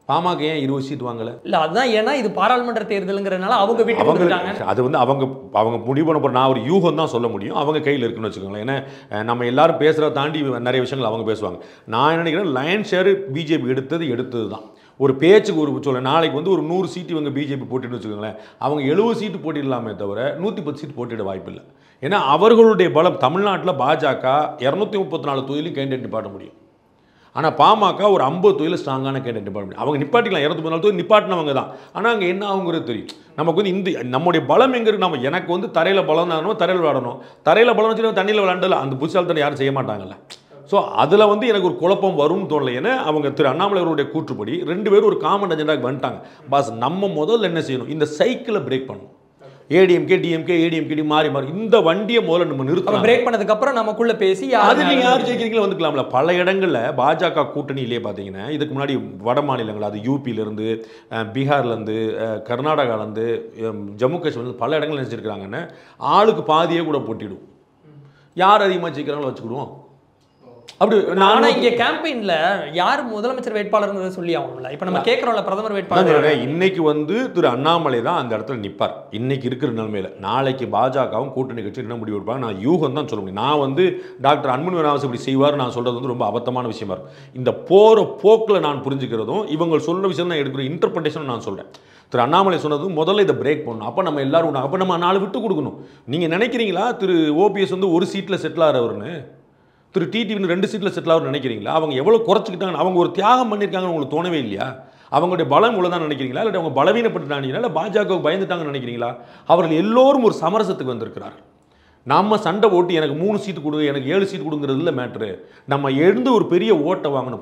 பாமக ஏன் 20 சீட் வாங்கலை? இல்லை அதுதான், ஏன்னா இது பாராளுமன்ற தேர்தலுங்கிறதுனால அவங்க விட்டு கொடுத்துட்டாங்க. அது வந்து அவங்க முடிவு பண்ண போகிற, நான் ஒரு யூகம் தான் சொல்ல முடியும், அவங்க கையில் இருக்குன்னு வச்சுக்கோங்களேன். ஏன்னா நம்ம எல்லாரும் பேசுகிறத தாண்டி நிறைய விஷயங்கள் அவங்க பேசுவாங்க. நான் என்ன நினைக்கிறேன், லயன் ஷேர் பிஜேபி எடுத்தது தான். ஒரு பேச்சுக்கு ஒரு சொல்ல, நாளைக்கு வந்து ஒரு 100 சீட்டு இவங்க பிஜேபி போட்டின்னு வச்சுக்கோங்களேன், அவங்க 70 சீட்டு போட்டிடலாமே தவிர 110 சீட் போட்டிட வாய்ப்பில்லை. ஏன்னா அவர்களுடைய பலம், தமிழ்நாட்டில் பாஜக 234 தொகுதியிலும் கேண்டிடேட் நிப்பாட்ட முடியும். ஆனால் பாமக ஒரு 50 தொகுதியில் ஸ்ட்ராங்கான கேண்டிடேட் நிப்பாட்ட முடியும். அவங்க நிப்பாட்டிக்கலாம், 234 தொகுதி நிப்பாட்டினவங்க தான். ஆனால் அங்கே என்ன ஆகுங்கிறது தெரியும். நமக்கு வந்து நம்முடைய பலம் எங்கே இருக்குது? எனக்கு வந்து தரையில் பலம் தான், தரையில் விளாடணும். தரையில் பலம் வச்சு தண்ணியில் விளாண்டல அந்த புத்திசாலித்தனம் யாரும் செய்ய மாட்டாங்கல்ல. ஸோ அதில் வந்து எனக்கு ஒரு குழப்பம் வரும்னு தோணலை. ஏன்னா அவங்க திரு அண்ணாமலை அவருடைய கூற்றுப்படி 2 பேரும் ஒரு காமன் அஜெண்டாக்கு வந்துட்டாங்க. பாஸ் நம்ம முதல்ல என்ன செய்யணும், இந்த சைக்கிளை பிரேக் பண்ணணும். ஏடிஎம்கே டிஎம்கே ஏடிஎம்கே மாறி இந்த வண்டியை முதல்ல நம்ம நிறுத்தணும். பிரேக் பண்ணதுக்கு அப்புறம் நமக்குள்ள பேசி அது நீங்க யார் ஜெயிக்கிறீங்களோ வந்துக்கலாம்ல. பல இடங்கள்ல பாஜக கூட்டணியிலே பார்த்தீங்கன்னா இதுக்கு முன்னாடி வட மாநிலங்கள், அது யூபியிலேருந்து பீகார்லேருந்து கர்நாடகாலேருந்து ஜம்மு காஷ்மீர்லேருந்து பல இடங்கள் நினைச்சிருக்கிறாங்கன்னு ஆளுக்கு பாதியே கூட போட்டிடும். யார் அதிகமாக ஜெயிக்கிறாங்களோ வச்சுக்கிடுவோம். அப்படி நானும் இங்கே கேம்பெயினில் யார் முதலமைச்சர் வேட்பாளர்ங்கிறத சொல்லி ஆகணும்ல. இப்போ நம்ம கேட்குறோம்ல பிரதமர் வேட்பாளர். இன்னைக்கு வந்து திரு அண்ணாமலை தான் அந்த இடத்துல நிற்பார். இன்னைக்கு இருக்கிற நிலைமையில. நாளைக்கு பாஜகவும் கூட்டணி கட்சி என்ன முடிவு எடுப்பாங்க நான் யூகம் தான் சொல்ல முடியும். நான் வந்து டாக்டர் அன்புமணி ராமதாஸ் இப்படி செய்வார் நான் சொல்றது வந்து ரொம்ப அபத்தமான விஷயமா இருக்கும். இந்த போகிற போக்கில் நான் புரிஞ்சுக்கிறதும் இவங்க சொல்ற விஷயம் நான் எடுக்கிற இன்டர்பிரேஷனும் நான் சொல்கிறேன். திரு அண்ணாமலை சொன்னது முதல்ல இதை பிரேக் பண்ணணும். அப்போ நம்ம எல்லாரும் அப்போ நம்ம 4 விட்டு கொடுக்கணும். நீங்கள் நினைக்கிறீங்களா திரு ஓபிஎஸ் வந்து ஒரு சீட்டில் செட்டில் ஆகிறவர்னு, திரு டிடிவி 2 சீட்டில் செட்டில் ஆகும்னு நினைக்கிறீங்களா? அவங்க எவ்வளோ குறைச்சிக்கிட்டாங்க, அவங்க ஒரு தியாகம் பண்ணியிருக்காங்கன்னு உங்களுக்கு தோணவே இல்லையா? அவங்களுடைய பலம் இவ்வளோ தான் நினைக்கிறீங்களா, இல்லை அவங்க பலவீனப்பட்டுட்டாங்களா, இல்லை பாஜகவுக்கு பயந்துட்டாங்கன்னு நினைக்கிறீங்களா? அவர்கள் எல்லோரும் ஒரு சமரசத்துக்கு வந்திருக்கிறார்கள். நம்ம சண்டை ஓட்டு எனக்கு 3 சீட்டு கொடு, எனக்கு 7 சீட்டு கொடுங்கிறது இல்லை மேட்ரு. நம்ம எழுந்து ஒரு பெரிய ஓட்டை வாங்கணும்.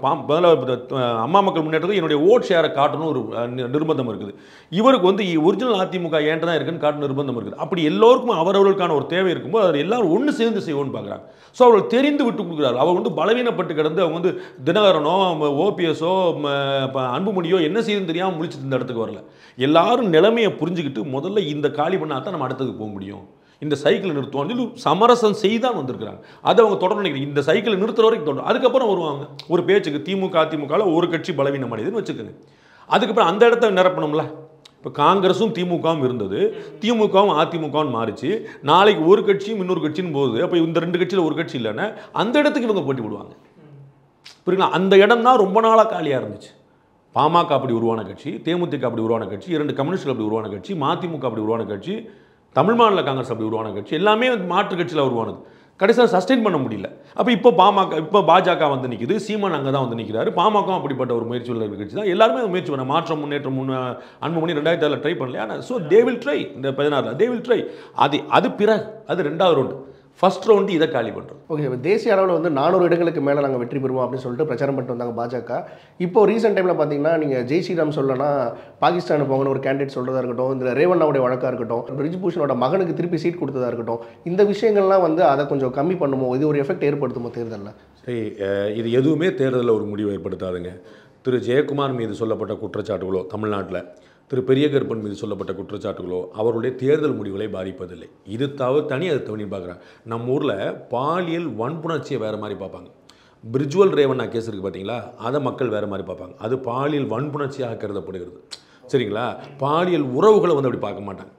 அம்மா மக்கள் முன்னேற்றத்துக்கு என்னுடைய ஓட் ஷேரை காட்டணும் ஒரு நிர்பந்தம் இருக்குது. இவருக்கு வந்து ஒரிஜினல் அதிமுக ஏன்ட்டு தான் இருக்குன்னு காட்டணும் நிர்பந்தம் இருக்குது. அப்படி எல்லோருக்கும் அவரவர்களுக்கான ஒரு தேவை இருக்கும்போது அதை எல்லாரும் ஒன்று சேர்ந்து செய்வோன்னு பார்க்குறாங்க. ஸோ அவர்கள் தெரிந்து விட்டு கொடுக்குறாரு. அவர் வந்து பலவீனப்பட்டு கிடந்து அவங்க வந்து தினகரனோ ஓபிஎஸோ அன்புமணியோ என்ன செய்யுதுன்னு தெரியாமல் முடிச்சுட்டு இந்த இடத்துக்கு வரல. எல்லாரும் நிலைமையை புரிஞ்சுக்கிட்டு முதல்ல இந்த காலி பண்ணால் தான் நம்ம அடுத்ததுக்கு போக முடியும். இந்த சைக்கிளை நிறுத்துவோம் சொல்லி சமரசம் செய்தான் வந்திருக்கிறாங்க. அதை அவங்க தொடர்ந்து நினைக்கிறீங்க. இந்த சைக்கிளை நிறுத்துற வரைக்கும் தொடரும். அதுக்கப்புறம் வருவாங்க ஒரு பேச்சுக்கு. திமுக அதிமுகவில் ஒரு கட்சி பலவீனம் அடையுதுன்னு வச்சுக்கோங்க. அதுக்கப்புறம் அந்த இடத்த நிரப்பணும்ல. இப்போ காங்கிரஸும் திமுகவும் இருந்தது, திமுகவும் அதிமுகவும் மாறிச்சு. நாளைக்கு ஒரு கட்சியும் இன்னொரு கட்சின்னு போகுது. அப்போ இந்த 2 கட்சியில் ஒரு கட்சி இல்லைன்னா அந்த இடத்துக்கு இவங்க போட்டி விடுவாங்க. புரியுங்களா? அந்த இடம் தான் ரொம்ப நாளாக காலியாக இருந்துச்சு. பாமக அப்படி உருவான கட்சி, தேமுதிக அப்படி உருவான கட்சி, 2 கம்யூனிஸ்ட்கள் அப்படி உருவான கட்சி, மதிமுக அப்படி உருவான கட்சி, தமிழ் மாநில காங்கிரஸ் அப்படி உருவான கட்சி, எல்லாமே மாற்று கட்சியில் உருவானது. கடைசியாக சஸ்டெயின் பண்ண முடியல. அப்போ இப்போ பாஜக வந்து நிற்குது, சீமான் அங்கே தான் வந்து நிற்கிறாரு. பாமக அப்படிப்பட்ட ஒரு முயற்சி உள்ள கட்சி தான். எல்லாருமே முயற்சி பண்ண மாற்றம் முன்னேற்றம் அன்புமணி 2006 ட்ரை பண்ணலையா? So they will try. இந்த 16 தே வில் ட்ரை. அது பிறகு அது 2வது ரவுண்டு. ஃபர்ஸ்ட் ரவுண்டு இதை காலி பண்ணுறோம். ஓகே, தேசிய அளவில் வந்து 400 இடங்களுக்கு மேலே நாங்கள் வெற்றி பெறுவோம் அப்படின்னு சொல்லிட்டு பிரச்சாரம் பண்ணிட்டு வந்தாங்க பாஜக. இப்போ ரீசெண்ட் டைமில் பார்த்தீங்கன்னா நீங்கள் ஜெய் ஸ்ரீராம் சொல்லனா பாகிஸ்தானுக்கு போங்கன்னு ஒரு கேண்டிடேட் சொல்கிறதா இருக்கட்டும், இந்த ரேவண்ணாவுடைய வழக்காக இருக்கட்டும், பிரிஜ்பூஷனோட மகனுக்கு திருப்பி சீட் கொடுத்ததா இருக்கட்டும், இந்த விஷயங்கள்லாம் வந்து அதை கொஞ்சம் கம்மி பண்ணுமோ, இது ஒரு எஃபெக்ட் ஏற்படுத்துமோ தேர்தலில்? சரி, இது எதுவுமே தேர்தலில் ஒரு முடிவு ஏற்படுத்தாதுங்க. திரு ஜெயக்குமார் மீது சொல்லப்பட்ட குற்றச்சாட்டுகளோ, தமிழ்நாட்டில் திரு பெரியகருப்பன் மீது சொல்லப்பட்ட குற்றச்சாட்டுகளோ அவருடைய தேர்தல் முடிவுகளை பாதிப்பதில்லை. இது தனி அது தவணி பார்க்குறாங்க. நம்ம ஊரில் பாலியல் வன்புணர்ச்சியை வேறு மாதிரி பார்ப்பாங்க. பிரிஜுவல் ரேவண்ணா கேஸ் இருக்குது பார்த்தீங்களா, அதை மக்கள் வேறு மாதிரி பார்ப்பாங்க. அது பாலியல் வன்புணர்ச்சியாக கருதப்படுகிறது. சரிங்களா? பாலியல் உறவுகளை வந்து அப்படி பார்க்க மாட்டாங்க.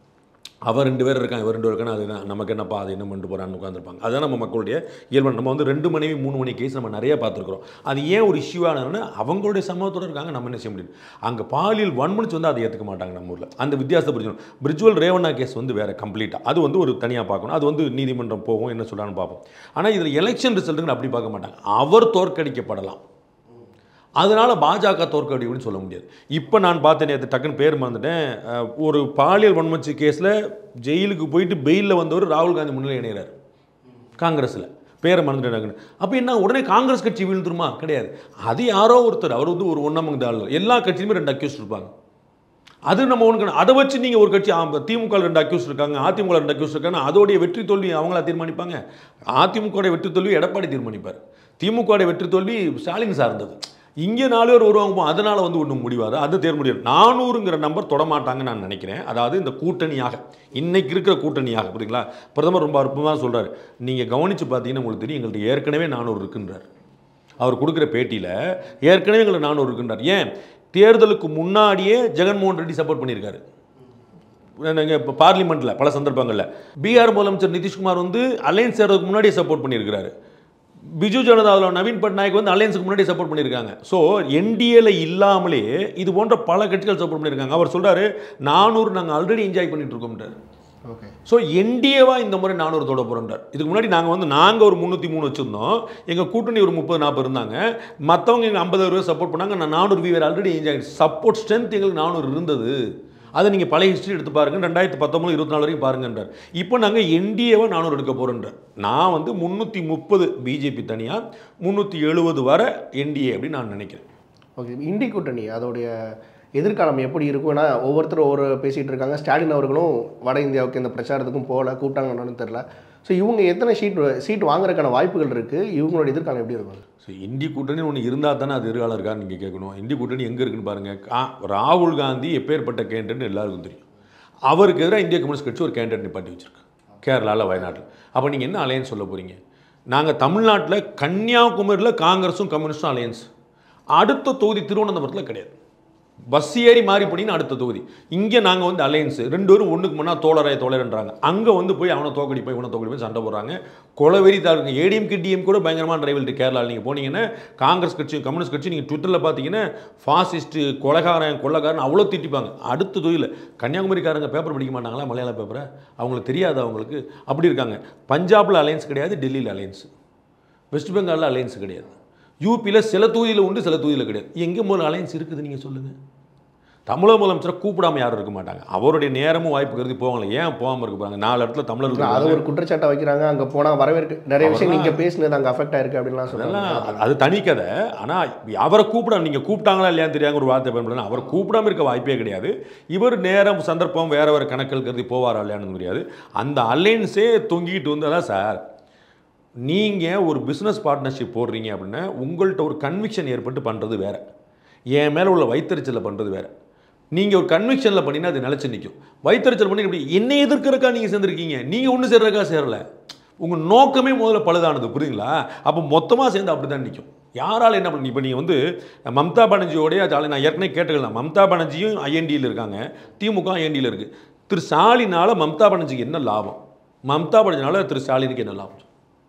அவர் 2 பேர் இருக்காங்க, இவர் 2 பேர் இருக்காங்க, அதுதான் நமக்கு என்னப்பா அது என்ன பண்ணிட்டு போகிறான்னு உட்காந்துருப்பாங்க. அதுதான் நம்ம மக்களுடைய இயல்பு. நம்ம வந்து 2 மனைவி 3 மணி கேஸ் நம்ம நிறைய பார்த்துருக்குறோம். அது ஏன் ஒரு இஷ்யூவானதுன்னு அவங்களுடைய சமூகத்தோடு இருக்காங்க, நம்ம என்ன செய்ய முடியும். அங்கே பாலியல் வன்முறைச்சு வந்து அதை ஏற்றுக்க மாட்டாங்க நம்ம ஊரில். அந்த வித்தியாசத்தை புரிஞ்சுக்கணும். பிரிஜுவல் ரேவண்ணா கேஸ் வந்து வேறு கம்ப்ளீட்டாக, அது வந்து ஒரு தனியாக பார்க்கணும். அது வந்து நீதிமன்றம் போகும், என்ன சொல்கிறான்னு பார்ப்போம். ஆனால் இதில் எலெக்ஷன் ரிசல்ட்டுன்னு அப்படி பார்க்க மாட்டாங்க. அவர் தோற்கடிக்கப்படலாம், அதனால் பாஜக தோற்கடிக்கும்னு சொல்ல முடியாது. இப்போ நான் பார்த்தேன், நேற்று டக்குன்னு பேர் மறந்துட்டேன், ஒரு பாலியல் வன்முறை கேஸில் ஜெயிலுக்கு போயிட்டு பெயிலில் வந்தவர் ராகுல் காந்தி முன்னிலை இணைகிறார் காங்கிரஸில். பேரை மறந்துட்டேன். அப்போ என்ன உடனே காங்கிரஸ் கட்சி வீழ்ந்துருமா? கிடையாது. அது யாரோ ஒருத்தர், அவர் வந்து ஒரு ஒன்றாம் ஆள். எல்லா கட்சியிலுமே 2 அக்யூஸ்ட் இருப்பாங்க. அது நம்ம ஒன்று. அதை வச்சு நீங்கள் ஒரு கட்சி திமுக 2 அக்யூஸ்ட் இருக்காங்க, அதிமுக 2 அக்யூஸ்ட் இருக்காங்க, அதோடைய வெற்றி தோல்வி அவங்களா தீர்மானிப்பாங்க? அதிமுக வெற்றி தோல்வி எடப்பாடி தீர்மானிப்பார், திமுக வெற்றி தோல்வி ஸ்டாலின் சார்ந்தது. இங்கே 4 பேர் வருவாங்க, அதனால் வந்து ஒன்றும் முடிவாது. அது தேர்வு முடியாது. 400ங்கிற நம்பர் தொடமாட்டாங்கன்னு நான் நினைக்கிறேன். அதாவது இந்த கூட்டணியாக, இன்னைக்கு இருக்கிற கூட்டணியாக, புரியுங்களா? பிரதமர் ரொம்ப அற்புதமாக சொல்கிறார். நீங்கள் கவனித்து பார்த்தீங்கன்னா உங்களுக்கு தெரியும், எங்கள்கிட்ட ஏற்கனவே 400 இருக்குன்றார். அவர் கொடுக்குற பேட்டியில் ஏற்கனவே எங்களுக்கு 400 இருக்குன்றார். ஏன்? தேர்தலுக்கு முன்னாடியே ஜெகன்மோகன் ரெட்டி சப்போர்ட் பண்ணியிருக்காரு. இப்போ பார்லிமெண்ட்டில் பல சந்தர்ப்பங்களில் பீகார் முதலமைச்சர் நிதிஷ்குமார் வந்து அலையன்ஸ் சேர்றதுக்கு முன்னாடியே சப்போர்ட் பண்ணியிருக்கிறாரு. பிஜு ஜனதாதளம் நவீன் பட்நாயக் வந்து அலையன்ஸுக்கு முன்னாடி சப்போர்ட் பண்ணியிருக்காங்க. ஸோ என்டிஏல இல்லாமலே இது போன்ற பல கட்சிகள் சப்போர்ட் பண்ணியிருக்காங்க. அவர் சொல்கிறாரு 400 நாங்கள் ஆல்ரெடி என்ஜாய் பண்ணிட்டு இருக்கோம்ன்றார். ஓகே. ஸோ என்டிஏவா இந்த முறை 400 தொட போகிறோன்றார். இதுக்கு முன்னாடி நாங்கள் ஒரு 303 வச்சுருந்தோம். எங்கள் கூட்டணி ஒரு 30-40 இருந்தாங்க. மற்றவங்க எங்கள் 50 சப்போர்ட் பண்ணாங்க. நான் 400 viewer already enjoy support strength எங்களுக்கு 400 இருந்தது. அதை நீங்கள் பழைய ஹிஸ்ட்ரி எடுத்து பாருங்கள். 2019-24 வரைக்கும் பாருங்கன்றார். இப்போ நாங்கள் என்டிஏவை 400 எடுக்க போகிறோன்றார். நான் வந்து 330 பிஜேபி தனியாக 370 வர என்டிஏ அப்படின்னு நான் நினைக்கிறேன். ஓகே. இண்டி கூட்டணி அதோடைய எதிர்காலம் எப்படி இருக்கும்னா ஒவ்வொருத்தரும் ஒரு பேசிகிட்டு இருக்காங்க. ஸ்டாலின் அவர்களும் வட இந்தியாவுக்கு இந்த பிரச்சாரத்துக்கும் போகல, கூப்பிட்டாங்கன்னு தெரில. ஸோ இவங்க எத்தனை சீட் வாங்குறதுக்கான வாய்ப்புகள் இருக்குது? இவங்களோட எதிர்காலம் எப்படி இருக்கும்? ஸோ இண்டி கூட்டணி ஒன்று இருந்தால் தானே அது எதிர்காலம் இருக்கான்னு நீங்கள் கேட்கணும். இண்டி கூட்டணி எங்கே இருக்குன்னு பாருங்கள். ராகுல் காந்தி எப்பேற்பட்ட கேண்டிடேட்னு எல்லாருக்கும் தெரியும். அவருக்கு எதிராக இந்திய கம்யூனிஸ்ட் கட்சி ஒரு கேண்டிடேட் நிப்பாட்டி வச்சுருக்கு கேரளாவில், வயநாட்டில். அப்போ நீங்கள் என்ன அலையன்ஸ் சொல்ல போகிறீங்க? நாங்கள் தமிழ்நாட்டில் கன்னியாகுமரியில் காங்கிரஸும் கம்யூனிஸ்டும் அலையன்ஸ். அடுத்த தொகுதி திருவனந்தபுரத்தில் கிடையாது. பஸ் ஏறி மாறி பண்ணின்னு அடுத்த தொகுதி. இங்கே நாங்கள் வந்து அலையன்ஸு 2 பேரும் ஒன்றுக்கு முன்னா தோழர்ன்றாங்க. அங்கே வந்து போய் அவனை தோக்கடி போய் சண்டை போடுறாங்க. கொலவெறி தாருங்க. ஏடிஎம்கே டிஎம் கூட பயங்கரமான ரைவல்ட்டி கேரளாவில். நீங்கள் போனீங்கன்னா காங்கிரஸ் கட்சி கம்யூனிஸ்ட் கட்சி நீங்கள் ட்விட்டரில் பார்த்தீங்கன்னா ஃபாசிஸ்ட்டு கொள்ளக்காரன் அவ்வளோ திட்டிப்பாங்க. அடுத்த தொகுதியில் கன்னியாகுமரிக்காரங்க பேப்பர் படிக்க மாட்டாங்களா? மலையாள பேப்பரை அவங்களுக்கு தெரியாது. அவங்களுக்கு அப்படி இருக்காங்க. பஞ்சாபில் அலையன்ஸ் கிடையாது, டெல்லியில் அலையன்ஸ், வெஸ்ட் பெங்காலில் அலையன்ஸ் கிடையாது, யூபியில் சில தொகுதியில் உண்டு, சில தொகுதியில் கிடையாது. எங்கே முதல்ல அலையன்ஸ் இருக்குது நீங்கள் சொல்லுங்கள்? தமிழக முதலமைச்சரை கூப்பிடாமல் யாரும் இருக்க மாட்டாங்க. அவருடைய நேரமும் வாய்ப்பு கருதி போவாங்களே, ஏன் போகாமல் இருக்க போகிறாங்க? 4 இடத்துல தமிழர்கள் அது ஒரு குற்றச்சாட்டை வைக்கிறாங்க. அங்கே போனால் வரவேற்கு நிறைய விஷயம் நீங்கள் பேசினது அங்கே அஃபெக்ட் ஆயிருக்கு அப்படின்லாம் சொல்லலாம். அது தனி கதை. ஆனால் அவரை நீங்கள் கூப்பிட்டாங்களா இல்லையான்னு தெரியாங்க ஒரு வார்த்தை பயன்படுத்தலாம். அவரை கூப்பிடாமல் இருக்க வாய்ப்பே கிடையாது. இவர் நேரம் சந்தர்ப்பம் வேறு கணக்கில் கருதி போவாரா இல்லையான்னு தெரியாது. அந்த அலையன்ஸே தொங்கிட்டு வந்ததான் சார். நீங்கள் ஒரு பிஸ்னஸ் பார்ட்னர்ஷிப் போடுறீங்க அப்படின்னா உங்கள்கிட்ட ஒரு கன்விக்ஷன் ஏற்பட்டு பண்ணுறது வேறு, என் மேலே உள்ள வைத்தறிச்சலில் பண்ணுறது வேறு. நீங்கள் ஒரு கன்விக்ஷனில் பண்ணினா அது நிலச்சி நிற்கும். வைத்தறிச்சல் பண்ணி இப்படி என்னை எதிர்க்கிறக்கா நீங்கள் சேர்ந்துருக்கீங்க, நீங்கள் ஒன்று சேர்றக்கா சேரலை. உங்கள் நோக்கமே முதல்ல பழுதானது, புரியுங்களா? அப்போ மொத்தமாக சேர்ந்து அப்படி தான் நிற்கும். யாரால் என்ன பண்ணி இப்போ நீங்கள் வந்து மம்தா பானர்ஜியோடைய நான் ஏற்கனவே கேட்டுக்கலாம். மம்தா பானர்ஜியும் ஐஎன்டியில் இருக்காங்க, திமுக ஐஎன்டியில் இருக்குது. திரு ஸ்டாலினால் மம்தா பானர்ஜிக்கு என்ன லாபம்? மம்தா பானர்ஜினால திரு ஸ்டாலினுக்கு என்ன லாபம்?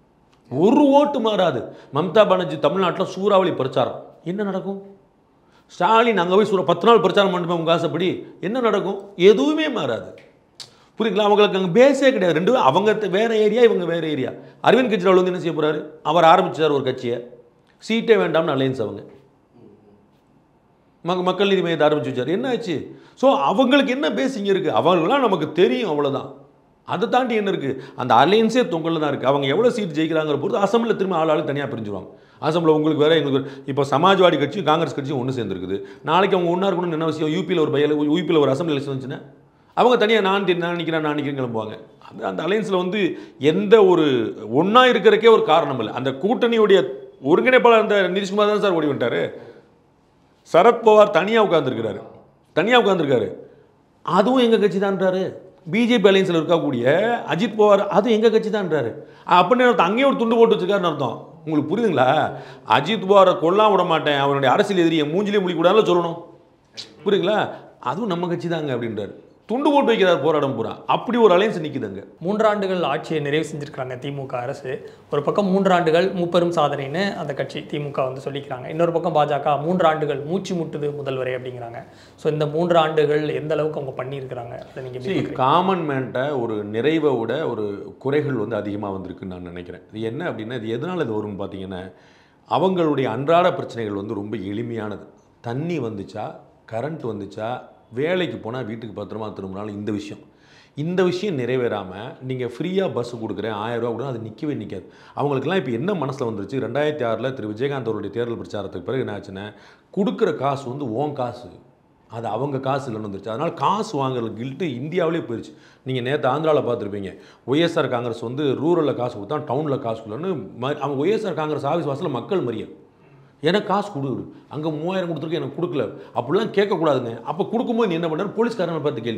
ஒரு ஓட்டு மாறாது. மம்தா பானர்ஜி தமிழ்நாட்டில் சூறாவளி பிரச்சாரம், என்ன நடக்கும்? ஸ்டாலின் அங்கே போய் 10 நாள் பிரச்சாரம் பண்ணுவேன் உங்கள் ஆசைப்படி, என்ன நடக்கும்? எதுவுமே மாறாது, புரியுங்களா? அவங்களுக்கு அங்கே பேஸே கிடையாது. 2 அவங்க வேறு ஏரியா, இவங்க வேறு ஏரியா. அரவிந்த் கெஜ்ரிவால் வந்து என்ன செய்ய போகிறாரு? அவர் ஆரம்பிச்சார் ஒரு கட்சியை, சீட்டே வேண்டாம்னு அலையன்ஸ். அவங்க மக்கள் நீதி மையத்தை ஆரம்பிச்சு வச்சார். என்ன ஆச்சு? ஸோ அவங்களுக்கு என்ன பேசிங்க இருக்குது? அவங்களாம் நமக்கு தெரியும், அவ்வளோதான். அதை தாண்டி என்ன இருக்குது? அந்த அலையன்ஸே தொங்கலில் தான் இருக்குது. அவங்க எவ்வளோ சீட் ஜெயிக்கிறாங்கிற பொறுத்து அசம்பிளில் திரும்ப ஆளாளுக்கு தனியாக பிரிஞ்சுருவாங்க. அசம்பிளில் உங்களுக்கு வேறு, எங்களுக்கு இப்போ சமாஜ்வாடி கட்சியும் காங்கிரஸ் கட்சியும் ஒன்று சேர்ந்துருக்குது. நாளைக்கு அவங்க ஒன்றா இருக்கணும்னு என்ன விஷயம்? யூபியில் ஒரு அசம்பிளி எலெக்ஷன் வந்துச்சுன்னா அவங்க தனியாக நான் நிற்கிறேன் கிளம்புவாங்க. அந்த அலையன்ஸில் வந்து எந்த ஒரு ஒன்றா இருக்கிறக்கே ஒரு காரணம் இல்லை. அந்த கூட்டணியுடைய ஒருங்கிணைப்பாளர் அந்த நிதிஷ்குமார் தான் சார் ஓடி வந்துட்டார். சரத்பவார் தனியாக உட்காந்துருக்காரு. அதுவும் எங்கள் கட்சி தான்றாரு. பிஜேபி அலையன்ஸில் இருக்கக்கூடிய அஜித் பவார் அதுவும் எங்கள் கட்சி தான்றாரு. அப்படின்னு அங்கேயே ஒரு துண்டு போட்டு வச்சுருக்காருன்னு அர்த்தம். உங்களுக்கு புரியுதுங்களா? அஜித் பவாரை கொல்லாம விட மாட்டேன், அவனுடைய அரசியல் எதிரியை மூஞ்சிலே முடிக்கூடாதுல சொல்லணும், புரியுங்களா? அதுவும் நம்ம கட்சி தாங்க அப்படின்றாரு. துண்டு போட்டு வைக்கிறார் போராடம் பூரா. அப்படி ஒரு அலையன்ஸ் நிற்குதுங்க. 3 ஆண்டுகள் ஆட்சியை நிறைவு செஞ்சுருக்காங்க திமுக அரசு. ஒரு பக்கம் 3 ஆண்டுகள் முப்பெரும் சாதனைன்னு அந்த கட்சி திமுக வந்து சொல்லிக்கிறாங்க. இன்னொரு பக்கம் பாஜக 3 ஆண்டுகள் மூச்சு முட்டுது முதல்வரை அப்படிங்கிறாங்க. ஸோ இந்த 3 ஆண்டுகள் எந்த அளவுக்கு அவங்க பண்ணியிருக்கிறாங்க அதை நீங்கள் காமன் மேன்ட்ட ஒரு நிறைவை விட ஒரு குறைகள் வந்து அதிகமாக வந்திருக்குன்னு நான் நினைக்கிறேன். இது என்ன அப்படின்னா, இது எதனால் இது வரும்னு பார்த்தீங்கன்னா, அவங்களுடைய அன்றாட பிரச்சனைகள் வந்து ரொம்ப எளிமையானது. தண்ணி வந்துச்சா, கரண்ட் வந்துச்சா, வேலைக்கு போனால் வீட்டுக்கு பத்திரமா திரும்பினாலும் இந்த விஷயம் நிறைவேறாமல் நீங்கள் ஃப்ரீயாக பஸ்ஸு கொடுக்குறேன் 1000 ரூபா கொடுங்க, அது நிற்கவே நிற்காது. அவங்களுக்குலாம் இப்போ என்ன மனசில் வந்துருச்சு? 2006 திரு விஜயகாந்த் அவருடைய தேர்தல் பிரச்சாரத்துக்கு பிறகு என்ன ஆச்சுன்னா, கொடுக்குற காசு வந்து ஓன் காசு, அது அவங்க காசு இல்லைன்னு வந்துருச்சு. அதனால் காசு வாங்குற கில்ட்டு இந்தியாவிலே போயிடுச்சு. நீங்கள் நேற்று ஆந்திராவில் பார்த்துருப்பீங்க, ஒய்எஸ்ஆர் காங்கிரஸ் வந்து ரூரலில் காசு கொடுத்தா டவுனில் காசு கொடுன்னு அவங்க ஒய்எஸ்ஆர் காங்கிரஸ் ஆஃபீஸ் வாசலில் மக்கள் மறியல், எனக்கு காசு கொடு, அங்கே 3000 கொடுத்துருக்கு எனக்கு கொடுக்கல, அப்படிலாம் கேட்கக்கூடாதுங்க. அப்போ கொடுக்கும்போது நீ என்ன பண்ணார்? போலீஸ்காரங்களை பார்த்து கேள்வி,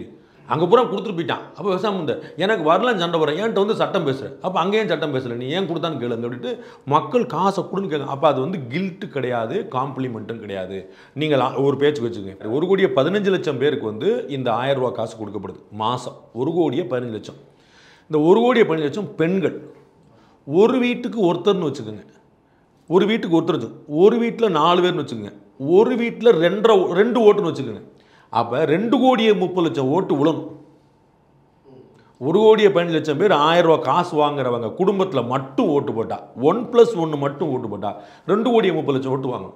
அங்கே பூரா கொடுத்துட்டு போயிட்டான். அப்போ விவசாயம் வந்து எனக்கு வரலன்னு சண்டை போகிறேன், ஏன்ட்ட வந்து சட்டம் பேசுகிறேன், அப்போ அங்கேயும் சட்டம் பேசலை, நீ ஏன் கொடுத்தான்னு கேளுங்க அப்படின்ட்டு மக்கள் காசை கொடுன்னு கேட்க. அப்போ அது வந்து கில்ட்டு கிடையாது, காம்ப்ளிமெண்ட்டும் கிடையாது. நீங்கள் ஒரு பேச்சுக்கு வச்சுக்கோங்க, 1,15,00,000 பேருக்கு வந்து இந்த 1000 ரூபா காசு கொடுக்கப்படுது மாதம். 1,15,00,000. இந்த 1,15,00,000 பெண்கள். ஒரு வீட்டுக்கு ஒருத்தர்னு வச்சுக்கோங்க, ஒரு வீட்டுக்கு ஒருத்தர், ஒரு வீட்டில் 4 பேர்னு வச்சுக்கோங்க, ஒரு வீட்டில் 2 ஓட்டுன்னு வச்சுக்கோங்க. அப்போ 2,30,00,000 ஓட்டு விழணும். 1,15,00,000 பேர் 1000 ரூபா காசு வாங்குறவங்க குடும்பத்தில் மட்டும் ஓட்டு போட்டா, 1+1 மட்டும் ஓட்டு போட்டா 2,30,00,000 ஓட்டு வாங்கணும்.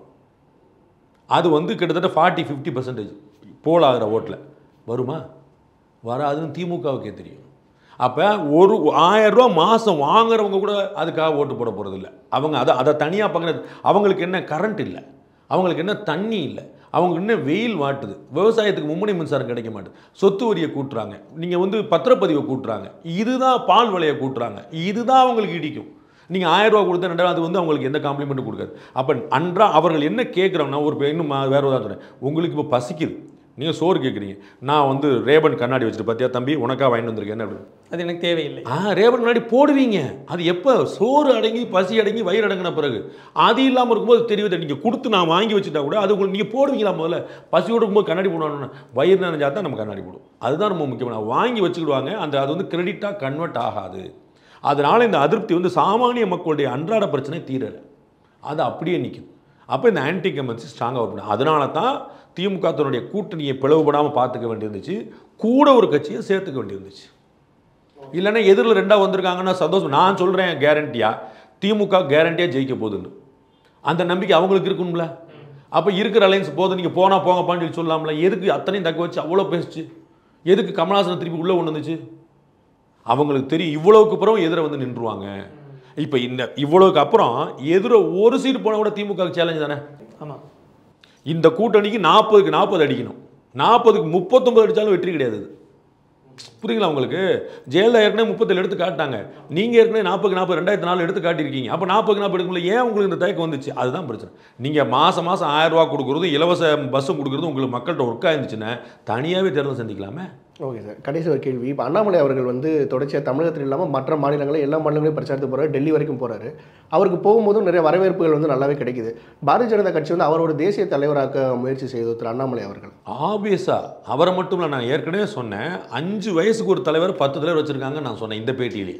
அது வந்து கிட்டத்தட்ட 40-50% போல் ஆகிற ஓட்டில் வருமா? வராதுன்னு திமுகவுக்கே தெரியும். அப்போ 1000 ரூபா மாதம் வாங்குறவங்க கூட அதுக்காக ஓட்டு போட போகிறதில்ல. அவங்க அதை தனியாக பார்க்குறது. அவங்களுக்கு என்ன கரண்ட் இல்லை, அவங்களுக்கு என்ன தண்ணி இல்லை, அவங்க இன்னும் வெயில் வாட்டுது, விவசாயத்துக்கு மும்முனை மின்சாரம் கிடைக்க மாட்டுது, சொத்து வரியை கூட்டுறாங்க, நீங்கள் வந்து பத்திரப்பதிவை கூட்டுறாங்க, இதுதான் பால் விலையை கூட்டுறாங்க, இதுதான் அவங்களுக்கு இடிக்கும். நீங்கள் 1000 ரூபா கொடுத்தா 2,000 வந்து அவங்களுக்கு எந்த காம்ப்ளிமெண்ட்டும் கொடுக்காது. அப்போ அவர்கள் என்ன கேட்குறாங்கன்னா, இன்னும் வேறு ஒரு சொல்கிறேன், உங்களுக்கு இப்போ பசிக்குது, நீங்கள் சோறு கேட்குறீங்க, நான் வந்து ரேபன் கண்ணாடி வச்சுட்டு பார்த்தியா தம்பி உனக்கா வாங்கிட்டு வந்திருக்கேன் அப்படின்னு. அது எனக்கு தேவையில்லை. ரேபன் கண்ணாடி போடுவீங்க. அது எப்போ சோறு அடங்கி பசி அடங்கி வயிறு அடங்கின பிறகு. அது இல்லாமல் இருக்கும்போது தெரியுது, நீங்கள் கொடுத்து நான் வாங்கி வச்சுட்டா கூட அது உங்களுக்கு நீங்கள் போடுவீங்களா? முதல்ல பசியோடு இருக்கும்போது கண்ணாடி போடணும்னா வயிறு நினைஞ்சா தான் நம்ம கண்ணாடி போடும். அதுதான் ரொம்ப முக்கியமான. வாங்கி வச்சுக்கிடுவாங்க, அது வந்து கிரெடிட்டாக கன்வெர்ட் ஆகாது. அதனால் இந்த அதிருப்தி வந்து சாமானிய மக்களுடைய அன்றாட பிரச்சனை தீரலை, அது அப்படியே நிற்கும். அப்போ இந்த ஆன்டி கமென்சி ஸ்ட்ராங்காக வரணும். அதனால தான் திமுக தன்னுடைய கூட்டணியை பிளவுபடாமல் பார்த்துக்க வேண்டியிருந்துச்சு, கூட ஒரு கட்சியை சேர்த்துக்க வேண்டியிருந்துச்சு. இல்லைன்னா எதிரில் 2ஆக வந்திருக்காங்கன்னா சந்தோஷம். நான் சொல்கிறேன் கேரண்டியாக திமுக கேரண்டியாக ஜெயிக்க போகுதுன்னு அந்த நம்பிக்கை அவங்களுக்கு இருக்கும்ல. அப்போ இருக்கிற அலைன்ஸ் போதும், நீங்கள் போனால் போங்கப்பான்னு சொல்லி சொல்லலாம்ல. எதுக்கு அத்தனையும் தக்க வச்சு அவ்வளோ பேசிச்சு? எதுக்கு கமல்ஹாசன் திருப்பி உள்ளே கொண்டு வந்துச்சு? அவங்களுக்கு தெரியும் இவ்வளவுக்கு அப்புறம் எதிர வந்து நின்றுவாங்க. இப்போ இந்த இவ்வளவுக்கு அப்புறம் எதிர ஒரு சீட்டு போனால் கூட திமுக சேலஞ்ச் தானே. ஆமாம், இந்த கூட்டணிக்கு 40க்கு 40 அடிக்கணும். 40க்கு 39 அடித்தாலும் வெற்றி கிடையாது. புரியுங்களா உங்களுக்கு? ஜெயலலிதா ஏற்கனவே 37 எடுத்து காட்டாங்க, நீங்கள் ஏற்கனவே 40க்கு 40 2004 எடுத்து காட்டியிருக்கீங்க. அப்போ 40க்கு 40 எடுக்கல, ஏன் உங்களுக்கு இந்த தயக்கம் வந்துச்சு? அதுதான் பிரச்சனை. நீங்கள் மாதம் 1000 ரூபா கொடுக்குறது, இலவச பஸ்ஸும் கொடுக்குறது உங்களுக்கு மக்கள்கிட்ட ஒர்க்காக இருந்துச்சுன்னா தனியாகவே தேர்தல் சந்திக்கலாமே. ஓகே சார், கடைசி ஒரு கேள்வி. இப்போ அண்ணாமலை அவர்கள் வந்து தொடர்ச்சியாக தமிழகத்தில் இல்லாமல் மற்ற மாநிலங்களில் எல்லா மாநிலங்களையும் பிரச்சாரத்துக்கு போகிறார், டெல்லி வரைக்கும் போகிறாரு. அவருக்கு போகும்போதும் நிறைய வரவேற்புகள் வந்து நல்லாவே கிடைக்குது. பாரதிய ஜனதா கட்சி வந்து அவரோட தேசிய தலைவராக்க முயற்சி செய்து திரு அண்ணாமலை அவர்கள். ஆப்வியஸாக அவரை மட்டும் இல்லை, நான் ஏற்கனவே சொன்னேன் 5 வயசுக்கு ஒரு தலைவர் 10 தலைவர் வச்சுருக்காங்க நான் சொன்னேன் இந்த பேட்டியிலேயே.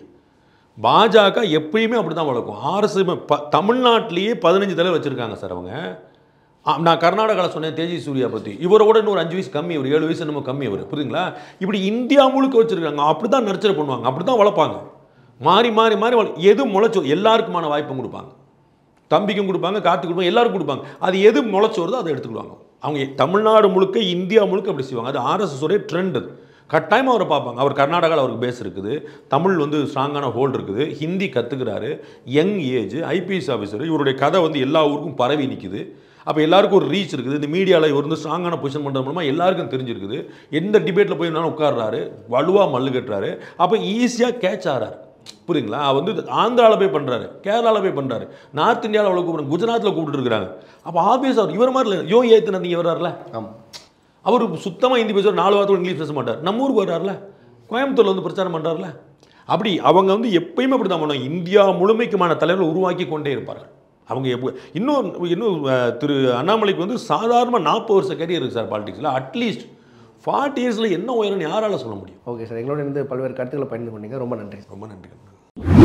பாஜக எப்பயுமே அப்படி தான் வளர்க்கும். RSS தமிழ்நாட்டிலேயே 15 தலைவர் வச்சுருக்காங்க சார் அவங்க. நான் கர்நாடகாவில் சொன்னேன் தேஜி சூர்யா பற்றி, இவரோட இன்னும் ஒரு 5 வயசு கம்மி, ஒரு 7 வயசு நம்ம கம்மி அவர், புரியுதுங்களா? இப்படி இந்தியா முழுக்க வச்சுருக்காங்க. அப்படி தான் நர்ச்சர் பண்ணுவாங்க, அப்படி தான் வளர்ப்பாங்க. மாறி மாறி மாறி எது முளைச்சோ எல்லாருக்குமான வாய்ப்பும் கொடுப்பாங்க. தம்பிக்கும் கொடுப்பாங்க, கார்த்திக் கொடுப்பாங்க, எல்லாருக்கும் கொடுப்பாங்க. அது எது முளைச்சி வருதோ அதை எடுத்துக்கிடுவாங்க. அவங்க தமிழ்நாடு முழுக்க இந்தியா முழுக்க அப்படி செய்வாங்க. அது RSS உடைய ட்ரெண்ட். அது கட்டாயமாக அவரை பார்ப்பாங்க. அவர் கர்நாடகாவில் அவருக்கு பேஸ் இருக்குது, தமிழ் வந்து ஸ்ட்ராங்கான ஹோல்டு இருக்குது, ஹிந்தி கற்றுக்கிறாரு, யங் ஏஜ், IPS ஆஃபீஸர். இவருடைய கதை வந்து எல்லா ஊருக்கும் பரவி நிற்குது. அப்போ எல்லாருக்கும் ஒரு ரீச் இருக்குது. இந்த மீடியாவில் இவர் வந்து ஸ்ட்ராங்கான பொசிஷன் பண்ணுறது மூலமாக எல்லாருக்கும் தெரிஞ்சிருக்குது. எந்த டிபேட்டில் போய் இருந்தாலும் உட்கார்றாரு, வலுவாக மல்லு கட்டுறாரு. அப்போ ஈஸியாக கேட்ச் ஆகிறாரு, புரியுங்களா? வந்து ஆந்திராவில் போய் பண்ணுறாரு, கேரளாவில் போய் பண்ணுறாரு, நார்த் இந்தியாவில் அவ்வளோ கூப்பிட்றாங்க, குஜராத்தில் கூப்பிட்டுருக்காங்க. அப்போ ஆப்வியஸ் அவர் இவர் மாதிரி இல்லை. ஏற்றுனா நீங்கள் வர்றாருல, ஆமாம், அவர் சுத்தமாக ஹிந்தி பேசுவார், 4 வாரத்தோடு இங்கிலீஷ் பேச மாட்டார். நம்ம ஊருக்கு வர்றாருல, கோயம்புத்தூரில் வந்து பிரச்சாரம் பண்ணுறாருல. அப்படி அவங்க வந்து எப்பயுமே அப்படி தான் பண்ணுவாங்க. இந்தியா முழுமைக்குமான தலைவர்கள் உருவாக்கி கொண்டே இருப்பார்கள். அவங்க இன்னும் திரு அண்ணாமலைக்கு வந்து சாதாரணமாக 40 வருஷ கேரியர் இருக்குது சார் பாலிடிக்ஸில். அட்லீஸ்ட் 40 இயர்ஸில் என்ன உயரம்னு யாரால சொல்ல முடியும்? ஓகே சார், எங்களோட இருந்து பல்வேறு கருத்துக்களை பகிர்ந்து கொண்டீங்க. ரொம்ப நன்றி. ரொம்ப நன்றி.